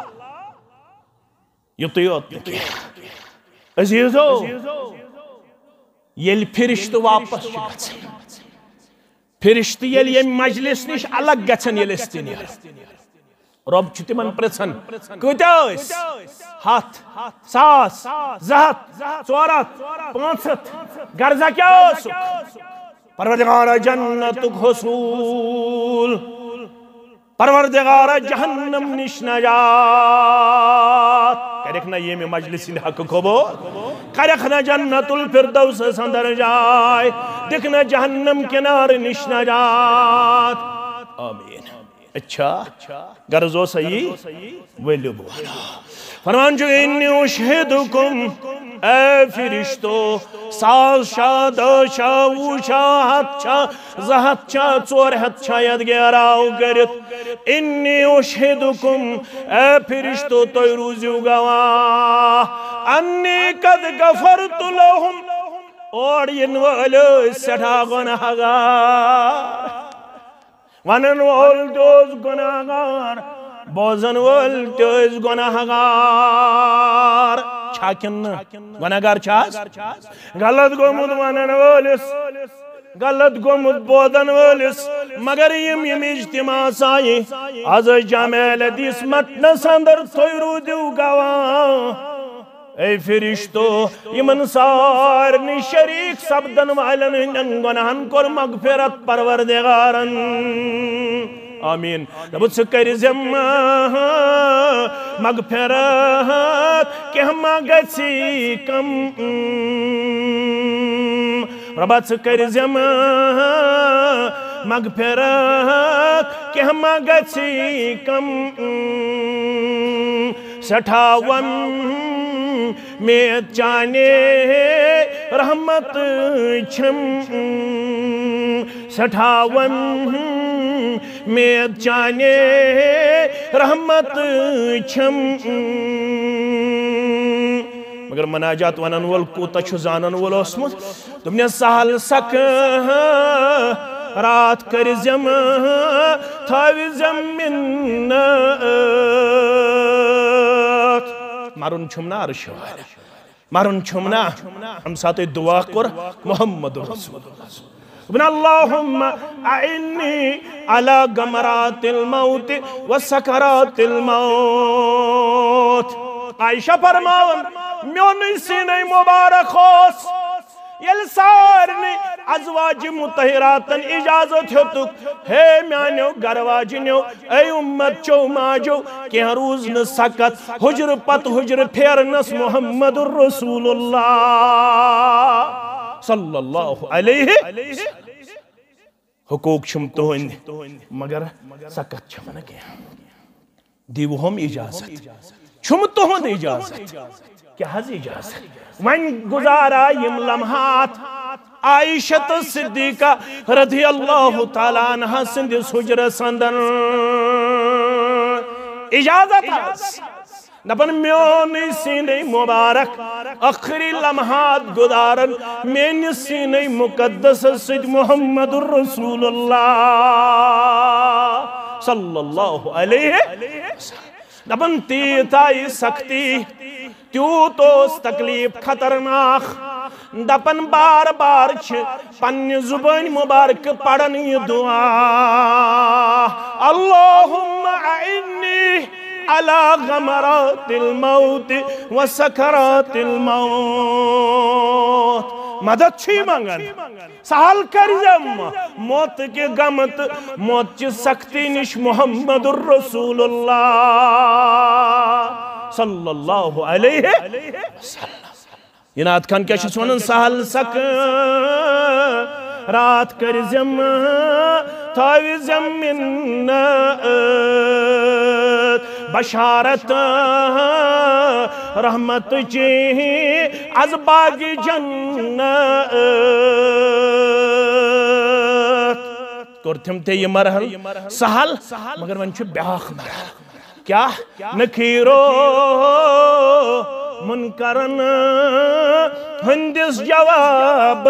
یوت یوت عزیزو یل فرشت واپس گھن فرشت یل یم مجلس نش الگ گھن یل اس تین رب چھ تمن پرژھان کۭتیاہ ٲسۍ ہتھ ساس زٕ ہتھ ژور ہتھ پانٛژھ ہتھ غرضا کیٛاہ اوسُکھ پروردگار جنتُک حصوٗل پروردگار جہنم نش نجات کرکھ نہ ییٚمہِ مجلس ہٕنٛدِ حقہٕ قبوٗل کرکھ نہ جنت الفردوسس اندر جاے دِکھ نہ جہنم کنارٕ نش نجات آمین اچھا غرض اوسا یی ؤلِو بہٕ وَنہو فرمان چھُ اِنِّی اُشہِدُکُم اے فرشتو ساس چھا دہ چھا وُہ چھا ہتھ چھا زٕ ہتھ چھا ژور ہتھ چھا یتھ گیراو کٔرِتھ اِنِّی اُشہِدُکُم اے فرشتو تُہۍ روٗزِو گواہ اَنِّی قد غفرتُ لَہُم اور یِنہٕ وٲلۍ ٲسۍ سٮ۪ٹھاہ گۄناہ گار ونن وول تہِ گناہ گار بوزن وول تہِ گناہ گار چھا کِنہٕ گناہ گار چھا غلط گوٚمُت ونن وٲلِس غلط گومت بودن ولس مگر یم یم اجتماع سائی از جامع حدیث متنس اندر توی رو دیو گواہ اے فرشتو یمن سارنی شریک سبدن والن ہندن گناہن کور مغفرت پروردگارن آمین دبت سکر زم مغفرت کہ ہم گسی کم ربت سکر زم مغفرت کہ ہم گسی کم سٹھاون میں چانے رحمت چھم سٹھاون میں چانے رحمت چھم مگر مناجات ونن وول کوتا چھ زانن وول اسمت تم سہل سک رات کر زم تھاوی زمین مارون چھمنا عرش والا مارون چھمنا ہم ساتھ دعا کر محمد رسول اللہ ابن اللہم اعنی علی غمرات الموت و سکرات الموت عائشہ فرماون میون سینہ مبارک خوص یل سارنی ازواج متحراتن اجازت ہوتک ہے میانیو گرواجنیو اے امت چو ماجو کہ روز ن سکت حجر پت حجر پھیرنس محمد الرسول اللہ صلی اللہ علیہ حقوق چھم تہند مگر سکت چھم نہ کیا دیو ہم اجازت چھم تہند اجازت کیا حض اجازت ون گزارا یم لمحات عائشہ صدیقہ رضی اللہ تعالیٰ عنہ سندس حجر سندن اجازت آس دپن میون سینہ مبارک اخری لمحات گزارن مین سینہ مقدس سید محمد الرسول اللہ صلی اللہ علیہ وسلم دپن تیت آئی سختی تیوت اس تکلیف خطرناک دپن بار بار چھ پنی زبان مبارک پڑھن یہ دعا اللہم اعنی علی غمرات الموت و سکرات الموت مدد چھی منگن سہل کرزم موت کے غمت موت چی سختی نش محمد الرسول اللہ صلی اللہ علیہ وسلم یہ نات کھان کیا چھس ونن سہل سک رات کرزم تھاوی زمین بشارت رحمت چی از باغ جنت کرتم تے یہ مرحل سہل مگر ون چھ بیاخ مرحل کیا نکھیرو منکرن ہندس جواب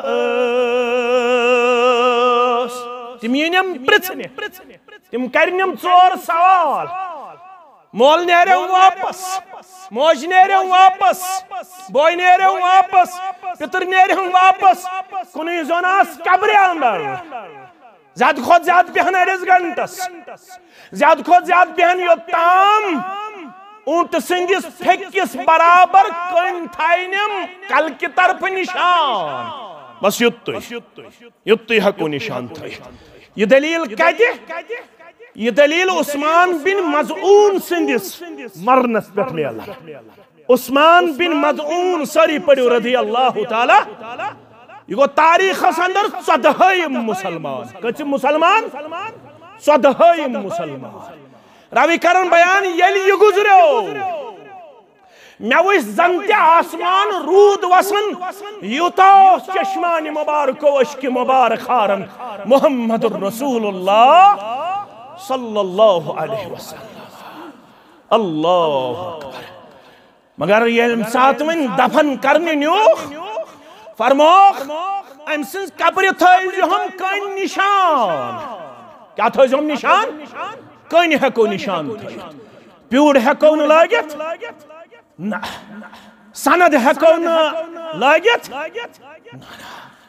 تم ینم پرچھنے تم کرنم ژور سوال مول نیرم واپس موج نیرم واپس بوئی نیرم واپس پتر نیرم واپس کنی زوناس قبر اندر زیاد خود زیاد بہن ارز گھنٹس زیاد خود زیاد بہن یوتام اونٹ سنگس پھکس برابر کن تھائنم کل کی طرف نشان بس یتوی یتوی حقو نشان تھائی یہ دلیل کہتے یہ دلیل عثمان بن مضعون سندس مرنس پہ میلا عثمان بن مضعون سری پڑھو رضی اللہ تعالی یہ گو تاریخ اندر صدہیم مسلمان کچھ مسلمان صدہیم مسلمان راوی کرن بیان یلی یہ گزرو میں وہ زنت آسمان رود وسن یوتا چشمان مبارک و اشک مبارک خارن محمد الرسول اللہ صلی اللہ علیہ وسلم اللہ اکبر مگر یہ ساتھ میں دفن کرنے نیوخ فرموخ ام سنس قبر تھائیزی ہم کن نشان کیا تھائیزی ہم نشان کن ہیکو نشان تھائی پیوڑ ہیکو نہ لاگت نا سند ہیکو نہ لاگت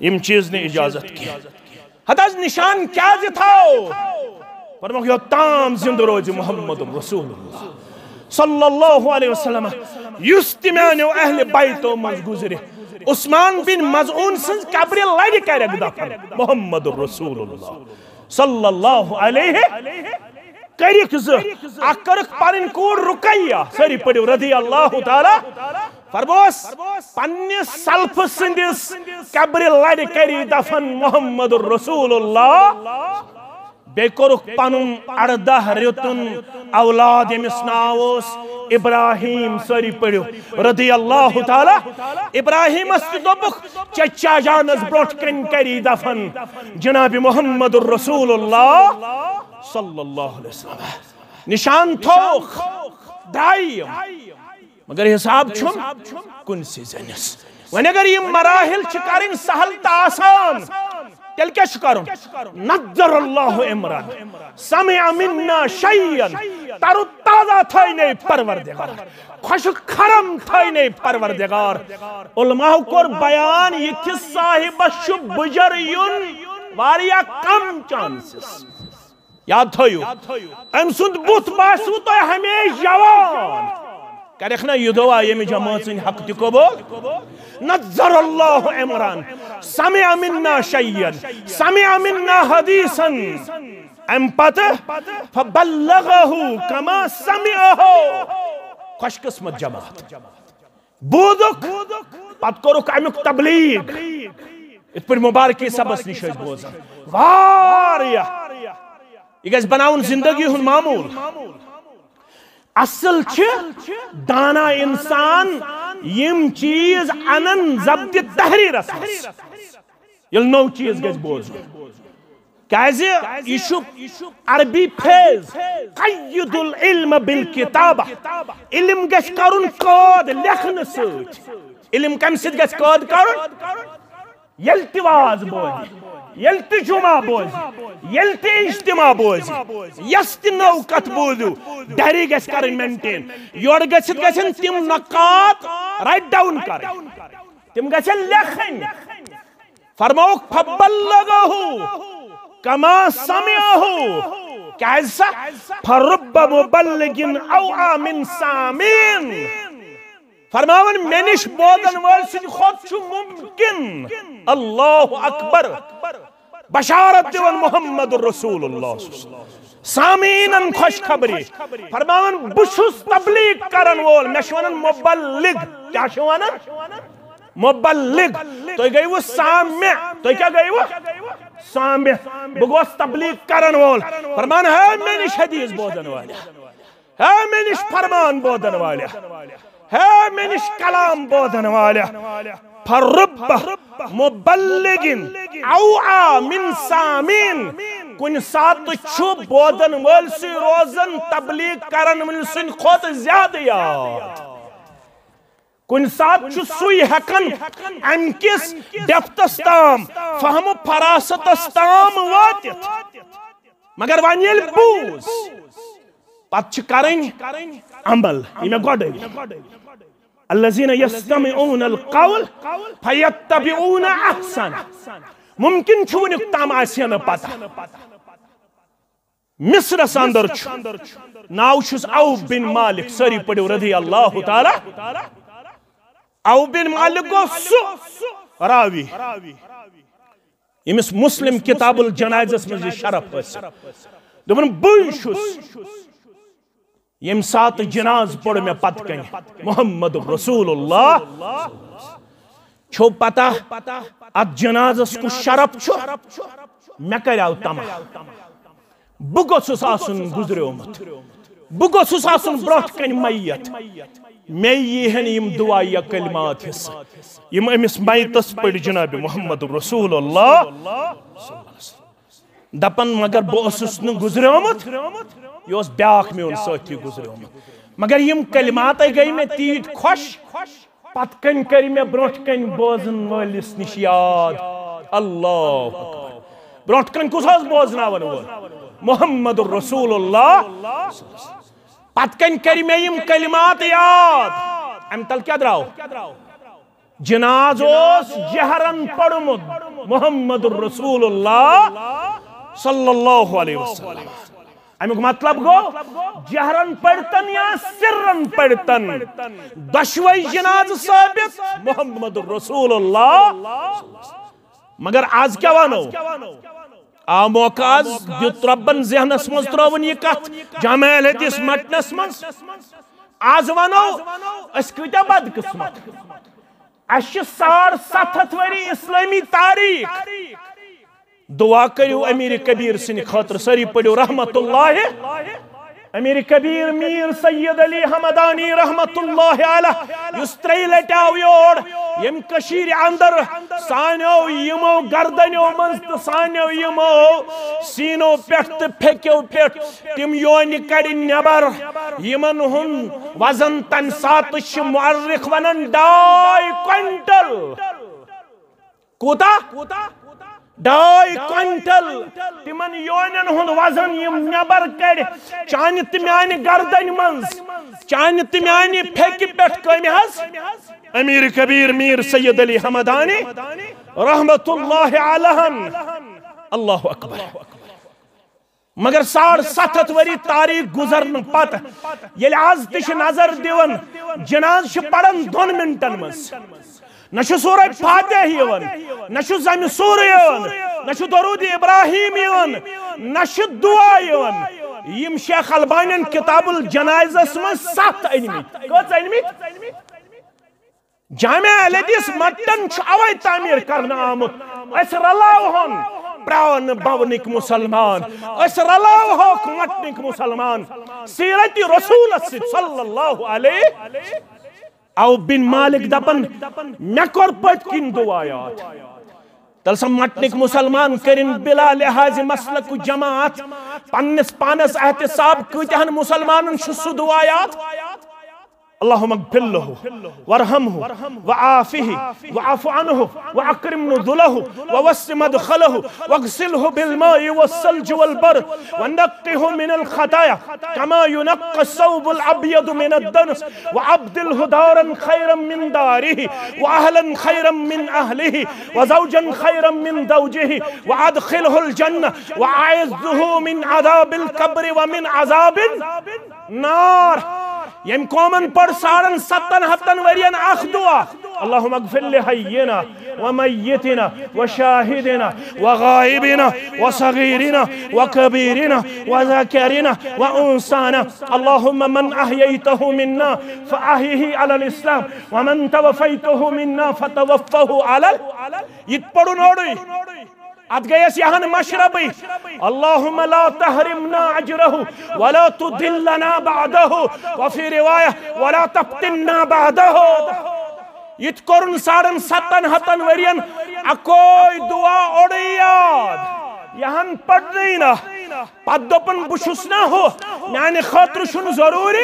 یم چیز نے اجازت کی حتی نشان کیا زی تھاو فرمو کہ تام زند روز محمد رسول اللہ صلی اللہ علیہ وسلم یستمیانو اہل بیتو مز گزرے عثمان بن مزعون سنز قبر لڑ کرک دفن محمد رسول اللہ صلی اللہ علیہ کرک ز اکرک پرن کور رقیہ سری پڑیو رضی اللہ تعالی فرموس پنی سلف سندس قبر لڑ کری دفن محمد رسول اللہ بے کورک پنن اردہ رتن اولاد یمس ناوس ابراہیم سری پڑیو رضی اللہ تعالی ابراہیم است دوبک چچا جانس بروٹ کن کری دفن جناب محمد الرسول اللہ صلی اللہ علیہ وسلم نشان تھوک دائیم مگر حساب چھم کن سی زنس ون اگر یہ مراحل چکارن سہل تا آسان تیل کیا شکارون نظر اللہ عمران سمع منا شیئن تارو تازہ تھائی نہیں پروردگار خوش خرم تھائی نہیں پروردگار علماء کور بیان یہ تھی صاحب شب بجر یون واریا کم چانسز یاد تھایو ام سند بوت باسو تو ہمیش جوان کرخنا یہ دعا یہ میں جماعت سن حق تکو بول نظر اللہ عمران سمع منا شیئن سمع منا حدیثن ام پتہ فبلغہو کما سمعہو خوش قسمت جماعت بودک پت کرک امک تبلیغ ات پر مبارکی سبس نشاز بوزن واریا یہ گز بناون زندگی ہن معمول اصل چھ دانا انسان یم چیز انن ضبط تحریر اسمس یل نو چیز گز بوزن کیازِ یہ چھُ عربی پھیز قید العلم بالکتابہ علم گژھِ کرُن قٲد لیکھنہٕ سۭتۍ علم کمہِ سۭتۍ گژھِ قٲد کرُن ییٚلہِ تہِ واز بوزِ ییٚلہِ تہِ جمعہ بوزِ ییٚلہِ تہِ اجتماع بوزِ یس تہِ نٔو کتھ بوزِو ڈیری گژھِ کرٕنۍ مینٹین یورٕ گٔژھِتھ گژھن تِم نقات رائٹ ڈاؤن کرٕنۍ تِم گژھن لیکھٕنۍ فرمووُکھ فبلغہو کما سمعہو کیسا فرب مبلغ اوعى من سامین فرماون میں نش بودن وال سن خود چھو ممکن اللہ اکبر بشارت دیون محمد رسول اللہ سامینن خوش خبری فرماون بشس تبلیغ کرن وول مشونن مبلغ کیا شونن مبلغ تو گئی وہ سامع تو کیا گئی وہ سامع بگوس تبلیغ کرن وول فرمان ہے میں نش حدیث بودن والا ہے میں نش فرمان بودن والا ہے میں نش کلام بودن والا فرب مبلغ اوعى من سامین کن سات چھو بودن وال سی روزن تبلیغ کرن وال سن خود زیادہ یاد کن سات چھو سوئی حقن امکس ڈیپتس تام فہم و فراستس تام واتت مگر وانیل بوز پت چھ کرن عمل یہ میں گوڑ الذين يستمعون القول فيتبعون احسن ممکن چھو تام آسین پتہ مصر اندر ناو چھس او بن مالک سری پڑھو رضی اللہ تعالی او بن مالک گو سو راوی یمس مسلم کتاب الجنائز میں شرف حاصل دپن بے چھس یم سات جناز پڑھ میں پت کن محمد رسول اللہ چھو پتہ ات جنازس کو شرف چھو میں کریاو تمہ بہ گوٚژھُس آسُن گزریومت بہ گوٚژھُس آسُن برونٛٹھ کن میت مے ییہن یم دعا یا کلمات حصہ یم امس میتس پڑھ جناب محمد رسول اللہ دپن مگر بہ اوسُس نہٕ گزریومت یہ اس بیاکھ میون ساتھی گزریومت مگر یم کلمات گئی میں تیت خوش پت کن کری میں برونٹ کن بوزن والس نش یاد اللہ اکبر برونٹ کن کس حس بوزناون وول محمد رسول اللہ پت کن کری میں یم کلمات یاد ام تل کیا دراو جناز اوس جہرن پڑمت محمد الرسول اللہ صلی اللہ علیہ وسلم. امیک مطلب گو جہرن پڑتن یا سرن پڑتن دشوئی جناز ثابت محمد الرسول اللہ. مگر آج کیا وانو آ موقع آز دیت ربن ذہنس مز ترون یہ کت جامع الحدیث مٹنس مز آز وانو اس کتا بد قسمت اش ساڑ ست ہتھ وری اسلامی تاریخ. دعا کریو امیر کبیر سن خاطر سری پڑھو رحمت اللہ امیر کبیر میر سید علی حمدانی رحمت اللہ علیہ یس تری لٹاو یور یم کشیر اندر سانیو یمو گردنیو منز تو سانیو یمو سینو پیٹ تو پھیکیو پیٹ تم یونی کڑی نبر یمن ہن وزن تن ساتش معرخ ونن ڈائی کنٹل کوتا ڈائی کنٹل تمن یونین ہند وزن یم نبر کڑ چانہ تمیانہ گردن منز چانہ تمیانہ پھیکہ پیٹھ کم حظ امیر کبیر میر سید علی حمدانی رحمت اللہ علیہ. اللہ اکبر. مگر ساڑ ست ہتھ وری تاریخ گزرن پتہ یل آز تش نظر دیون جناز پڑن دون منٹن مز نشو سورہ فاتح یون نشو زم سورہ یون نشو درود ابراہیم یون نشو دعا یون. یم شیخ البانین کتاب الجنائز من سات انمت کت انمت جامع الحدیث مٹن اوے تعمیر کرنا آمت اس رلاو ہن پراون باونک مسلمان اس رلاو ہوک مٹنک مسلمان سیرت رسول صلی اللہ علیہ او بن مالک دپن مے کور پت کن دعایات تلسم مٹنک مسلمان کرن بلا لحاظ مسلک جماعت پنس پانس احتساب کتہن مسلمان شسو دعایات. اللهم اغفر له وارحمه وعافه وعف عنه واكرم نزله ووسع مدخله واغسله بالماء والثلج والبرد ونقه من الخطايا كما ينقى الثوب الابيض من الدنس وابدله دارا خيرا من داره واهلا خيرا من اهله وزوجا خيرا من زوجه وادخله الجنه واعذه من عذاب القبر ومن عذاب النار. یم قومن پر سارن ستن ہتن ورین اخ دعا اللهم اغفر لحینا ومیتنا وشاہدنا وغائبنا وصغیرنا وکبیرنا وذاکرنا وانسانا اللهم من احییته منا فاحیه علی الاسلام ومن توفیته منا فتوفه علی یہ پڑھو نوڑی ات گیس یہاں مشربی اللہم لا تحرمنا عجرہ ولا تدلنا بعدہ وفی روایہ ولا تفتننا بعدہ. یہ کرن ساڑن ستن ہتن ورین اکوئی دعا اوڑی یاد یہاں پڑھ دینا پت دپن بشسنا ہو میانے خاطر شن ضروری.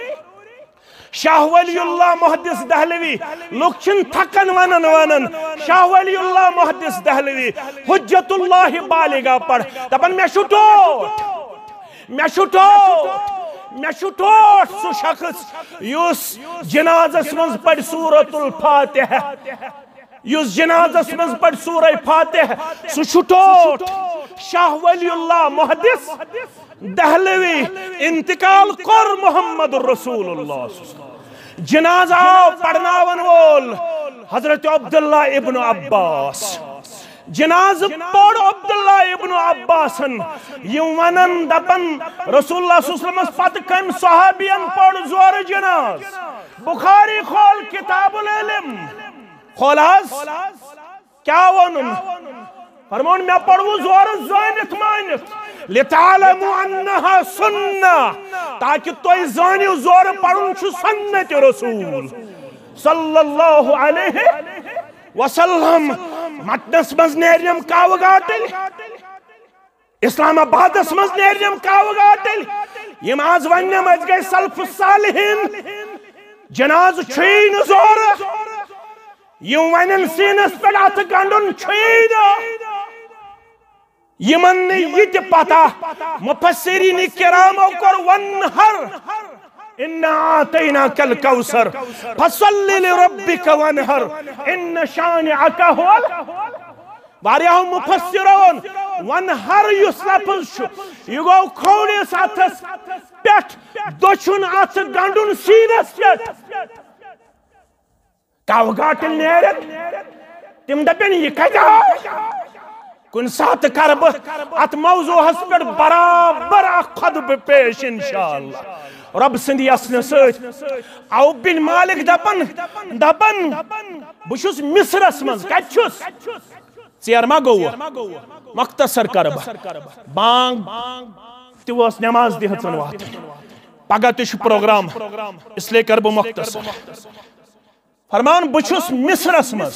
شاہ ولی اللہ محدث دہلوی لوگ چھن تھکن ونن ونن شاہ ولی اللہ محدث دہلوی حجت اللہ بالغہ پڑھ دپن میں شٹوٹ میں شٹوٹ میں شٹوٹ سو شخص یوس جنازس منز پڑھ سورة الفاتحہ یوس جنازس منز پڑھ سورہ فاتحہ سو شٹوٹ. شاہ ولی اللہ محدث دہلوی انتقال کر محمد الرسول اللہ جنازہ پڑھناون وول حضرت عبداللہ ابن عباس جناز پڑھ عبداللہ ابن عباسن یہ ونن دپن رسول اللہ صلی اللہ علیہ وسلم پت کم صحابین پڑھ زور جناز. بخاری کھول کتاب العلم کھولاز کیا ونن فرمون میں پڑھو زور زانت مانت لِتَعْلَمُوا أَنَّهَا سُنَّةٌ تاکہ توئی زانی زور پڑھن چھو سنت رسول صلی اللہ علیہ وسلم. مٹنس مز نیریم کاو گاٹل اسلام آبادس مز نیریم کاو گاٹل یم آز ونیم از گئی سلف صالحین جناز چھین زور یم ونن سینس پر آت گنڈن چھین یمن نے یہ پتا مفسرین کراموں کر ونہر إنا آتيناك الكوثر فصل لربك وانهر إن شانعك هو واریاہو مفسرون وانہر یس لفظ شو یہ گو کھوڑیس اتس پیٹھ دوچن ات گنڈن سینس پیٹھ کاو گاٹل نیرت تم دپن یہ کجا کن سات کرب ات موضوع ہس پیٹھ برابر خطب پیش انشاءاللہ رب سندی اسن سچ او بن مالک دپن دپن بشس مصرس من کچھس ژیر ما گو مختصر کرب بانگ تیوس نماز دی ہتن وات پگہ تش پروگرام اس لیے کرب مختصر فرمان بچھس مصرس مز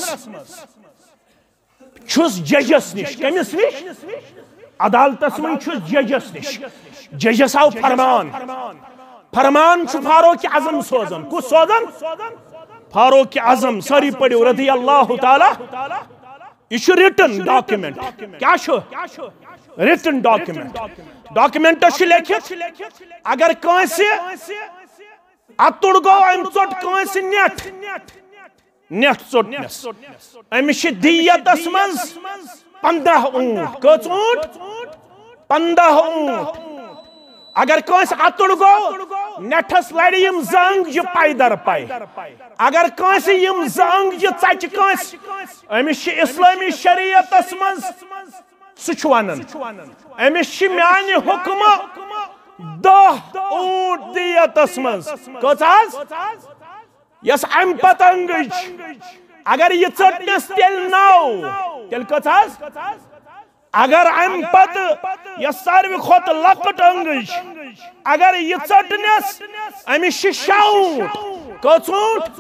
چھس ججس نش کمس نش عدالتس من چھس ججس نش ججس آو فرمان فرمان چھ فاروق اعظم سوزن کس سوزن فاروق اعظم ساری پڑھو رضی اللہ تعالی یہ ریٹن ڈاکیومنٹ کیا شو ریٹن ڈاکیومنٹ ڈاکیومنٹ لکھت اگر کنسی اتڑ گو ام ژوٹ کنسی نیٹ نیٹ ژوٹنس امس دیتس مز پندہ اونٹ کچ اونٹ پندہ اونٹ اگر کنس اتڑ گو نیٹس لڑ یم زنگ یہ پائی در پائی اگر کنس یم زنگ یہ ژچ کنس امس اسلامی شریعتس مز سچ ونن امس میانہ حکم دہ اونٹ دیتس مز کچ یس ام پتہ انگج اگر یہ ژٹنس تیل نو تیل کچ اگر ام پت یہ ساروی کھوت لکٹ انگج اگر یہ ژٹنس امس شاؤنٹ کچ اونٹ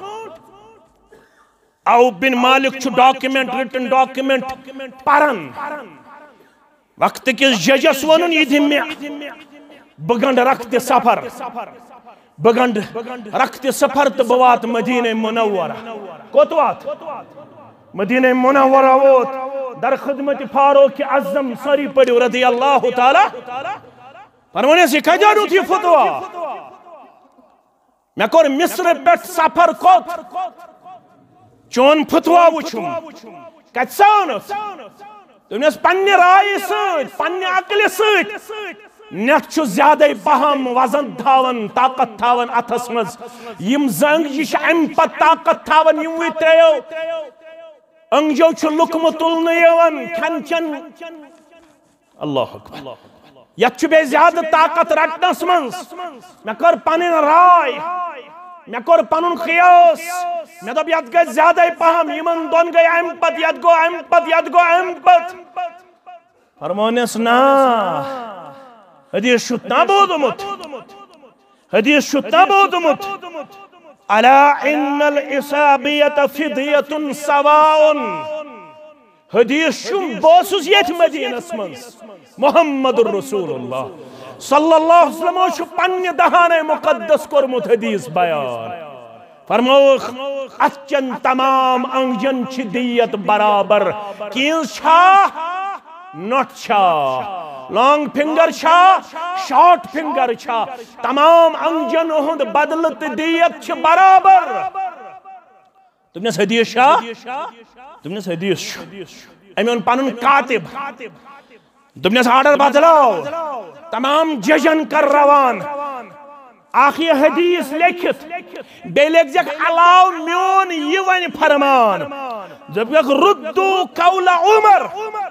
او بن مالک چھ ڈاکیومنٹ ریٹن ڈاکیومنٹ پرن وقت کس ججس ونن یہ دم بگنڈ رکھت سفر بگنڈ رکھت سفر تو بوات مدینہ منورہ کوت وات مدینہ منورہ ووت در خدمت فاروق اعظم ساری پڑھو رضی اللہ تعالی فرمانے سے کجا رو تھی فتوا میں کور مصر پیٹ سفر کوت چون فتوا وچھم کچھ سانس تمہیں پنی رائی سیٹ پنی عقل سیٹ نیت چھو زیادہ پہم وزن تھاون طاقت تھاون اتھس مز یم زنگ یہ ام پت طاقت تھاون یم وی تریو انگجو چھو لکم تلنے یون کھن چن اللہ اکبر یک چھو بے زیادہ طاقت رٹنس منز میں کر پنن رائی میں کر پنن خیاس میں دب ید گئی زیادہ پہم یمن دون گئی ام پت ید گو ام پت ید گو ام پت فرمانس نا حدیث شتنا بودمت حدیث شتنا بودمت الا ان الاسابیت فضیت سواؤن حدیث شم بوسوس یت مدینہ اسمنس محمد الرسول اللہ صلی اللہ علیہ وسلم شو پنی دہان مقدس کرمت حدیث بیان فرموخ اچن تمام انجن چھ دیت برابر کینز چھا نوٹ چھا لانگ فنگر چھا شارٹ فنگر چھا تمام انجن ہند بدلت دیت چھ برابر تم نے حدیث چھا تم نے حدیث چھا امیون پانن کاتب تم نے آرڈر بدلاو تمام ججن کر روان آخی حدیث لکھت بے لکھ جک علاو میون یون فرمان جب یک ردو قول عمر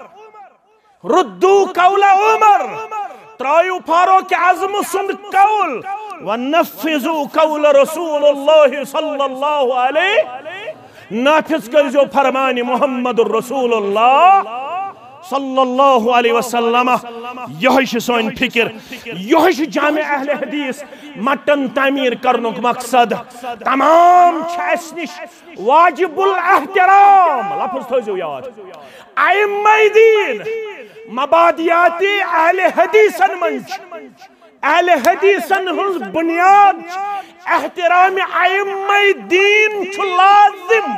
ردو قول عمر ترائیو فاروق اعظم سند قول ونفذو قول رسول اللہ صلی اللہ علیہ نافذ کر جو فرمانی محمد الرسول اللہ صلی اللہ علیہ وسلم یہش سوین فکر یہش جامع اہل حدیث مٹن تعمیر کرنک مقصد تمام چھسنش واجب الاحترام لفظ تھوزو یاد ائمہ دین مبادیاتی اہل حدیثن منچ اہل حدیثن ہنز بنیاد احترام ائمہ دین چھ لازم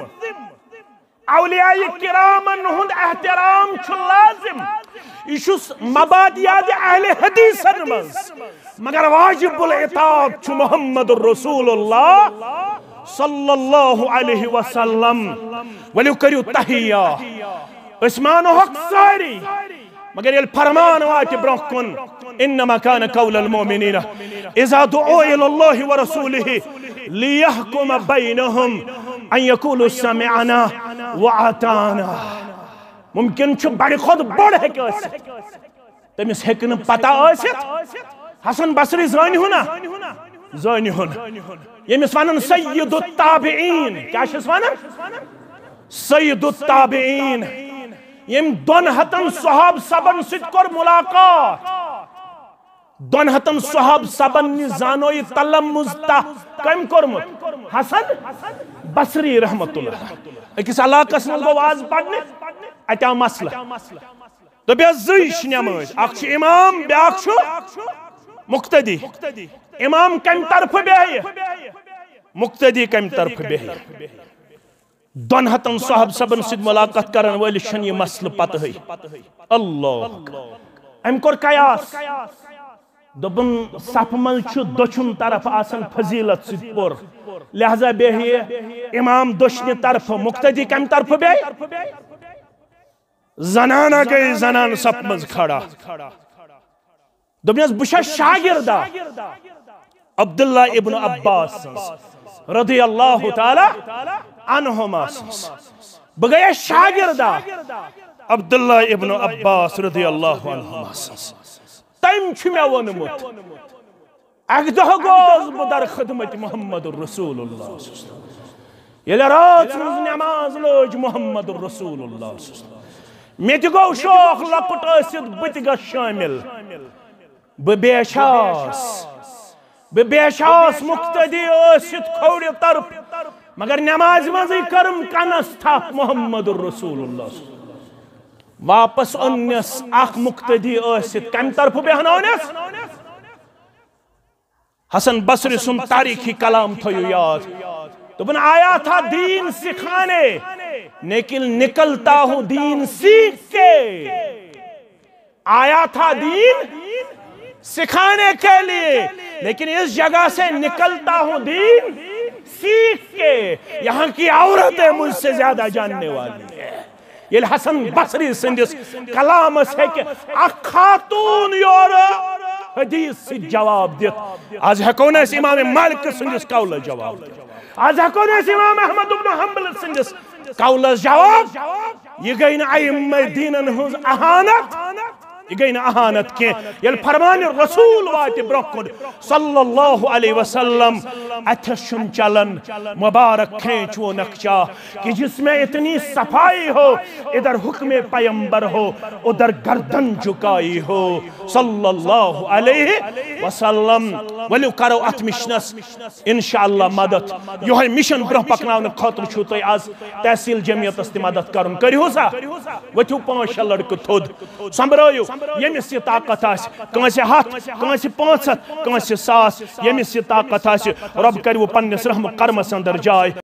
اولیاء کرامن ہند احترام چھ لازم یہ مبادیات اہل حدیثن مز مگر واجب الاطاعت چھ محمد الرسول اللہ صلی اللہ علیہ وسلم ولیو کریو تحیہ اسمانو حق ساری مگر یل فرمان وات برکن انما كان قول المؤمنين اذا دعوا الى الله ورسوله ليحكم بينهم ان يقولوا سمعنا واطعنا ممکن چھ بڑی خود بڑ ہیک ٲسِتھ تٔمِس ہیٚکہِ نہٕ پتہ ٲسِتھ حسن بصری زٲنۍ ہُنا زٲنۍ ہُن ییٚمِس ونان سید التابعین کیٛاہ چھِس ونان سید التابعین یم دون ہتن صحاب سبن سۭتۍ کوٚر ملاقات دون ہتن صحاب سبن نِش زانویہِ تلمُز تحت کٔمۍ کوٚرمُت حسن بصری رحمت اللہ أکِس علاقس منٛز گوٚو واز پرنہِ اَتہِ آو مسلہٕ دوٚپیس زٕے چھِ نٮ۪مٲزۍ اکھ چھُ اِمام بیٛاکھ چھُ مقتدی امام کمہِ طرفہٕ بیٚہہِ مقتدی کمہِ طرفہٕ بیٚہہِ دون ہتن صحاب سبن سۭتۍ ملاقات کرن وٲلِس چھنہٕ یہِ مسلہٕ پتہٕے اللہ أمۍ کوٚر قیاس دوٚپُن صفہٕ منٛز چھُ دٔچھُن طرف آسان فضیلت سۭتۍ پوٚر لہذا بیٚہہِ امام دٔچھنہِ طرفہٕ مقتدی کمہِ طرفہٕ بیٚہہِ زنانہ گٔے زنان صفہٕ منٛز کھڑا دوٚپنَس بہٕ چھَس شاگِردا عبداللہ ابن عباس رضی اللہ تعالی عنہما بہٕ گٔیَس شاگِردا عبداللہ ابن عباس رضی اللہ عنہما تٔمۍ چھُ مےٚ ووٚنمُت اکہِ دۄہ گوس بہٕ در خدمت محمد الرسول اللہ ییٚلہِ رٲژ ہٕنٛز نٮ۪ماز لٲج محمد الرسول اللہ مےٚ تہِ گوٚو شوق لۄکُٹ ٲسِتھ بہٕ تہِ گژھٕ شٲمِل بہٕ بیچھاس بہٕ بیچھاس مقتدی ٲسِتھ کھوورِ طرف مگر نمازِ منٛزٕے کٔرٕم کنس تھپھ محمد الرسول اللہ واپس اوننس اکھ مقتدی ٲسِتھ کمہِ طرفہٕ بیٚہنٲونس حسن بصری سُنٛد تاریخی کلام تھٲیِو یاد دوٚپُن آیا تھا دین سکھانے لیکن نکلتا ہوں دین سیکھ کے آیا تھا دین سکھانے کے لیے لیکن اس جگہ سے نکلتا ہوں دین سیکھ کے یہاں کی عورتیں مجھ سے زیادہ جاننے والی ہیں یہ حسن بصری سندس کلامس ہے کہ اکھ خاتون یور حدیث سے جواب دیت آج ہیکو نا اس امام مالک سندس قول جواب دیت آج ہیکو نا اس امام احمد بن حنبل سندس قول جواب یہ گئی نا ائمہ دینن ہنز اہانت یہ گئی نا اہانت کے یہ فرمان رسول وات برکن صلی اللہ علیہ وسلم اتھشن چلن مبارک کھینچ وہ نقشہ کہ جس میں اتنی صفائی ہو ادھر حکم پیمبر ہو ادھر گردن جھکائی ہو صلی اللہ علیہ وسلم ولیو کرو ات مشنس انشاءاللہ مدد یہ مشن برہ پکناون خاطر چھو تو آز تحصیل جمعیت استی مدد کرن کریو سا وچھو پانچ لڑک تھود سمبرائیو یمس یہ طاقت آس کانسی ہاتھ کانسی پانچ ہتھ کانسی ساس یمس یہ طاقت آس رب کریو پنس رحم کرمس اندر جائے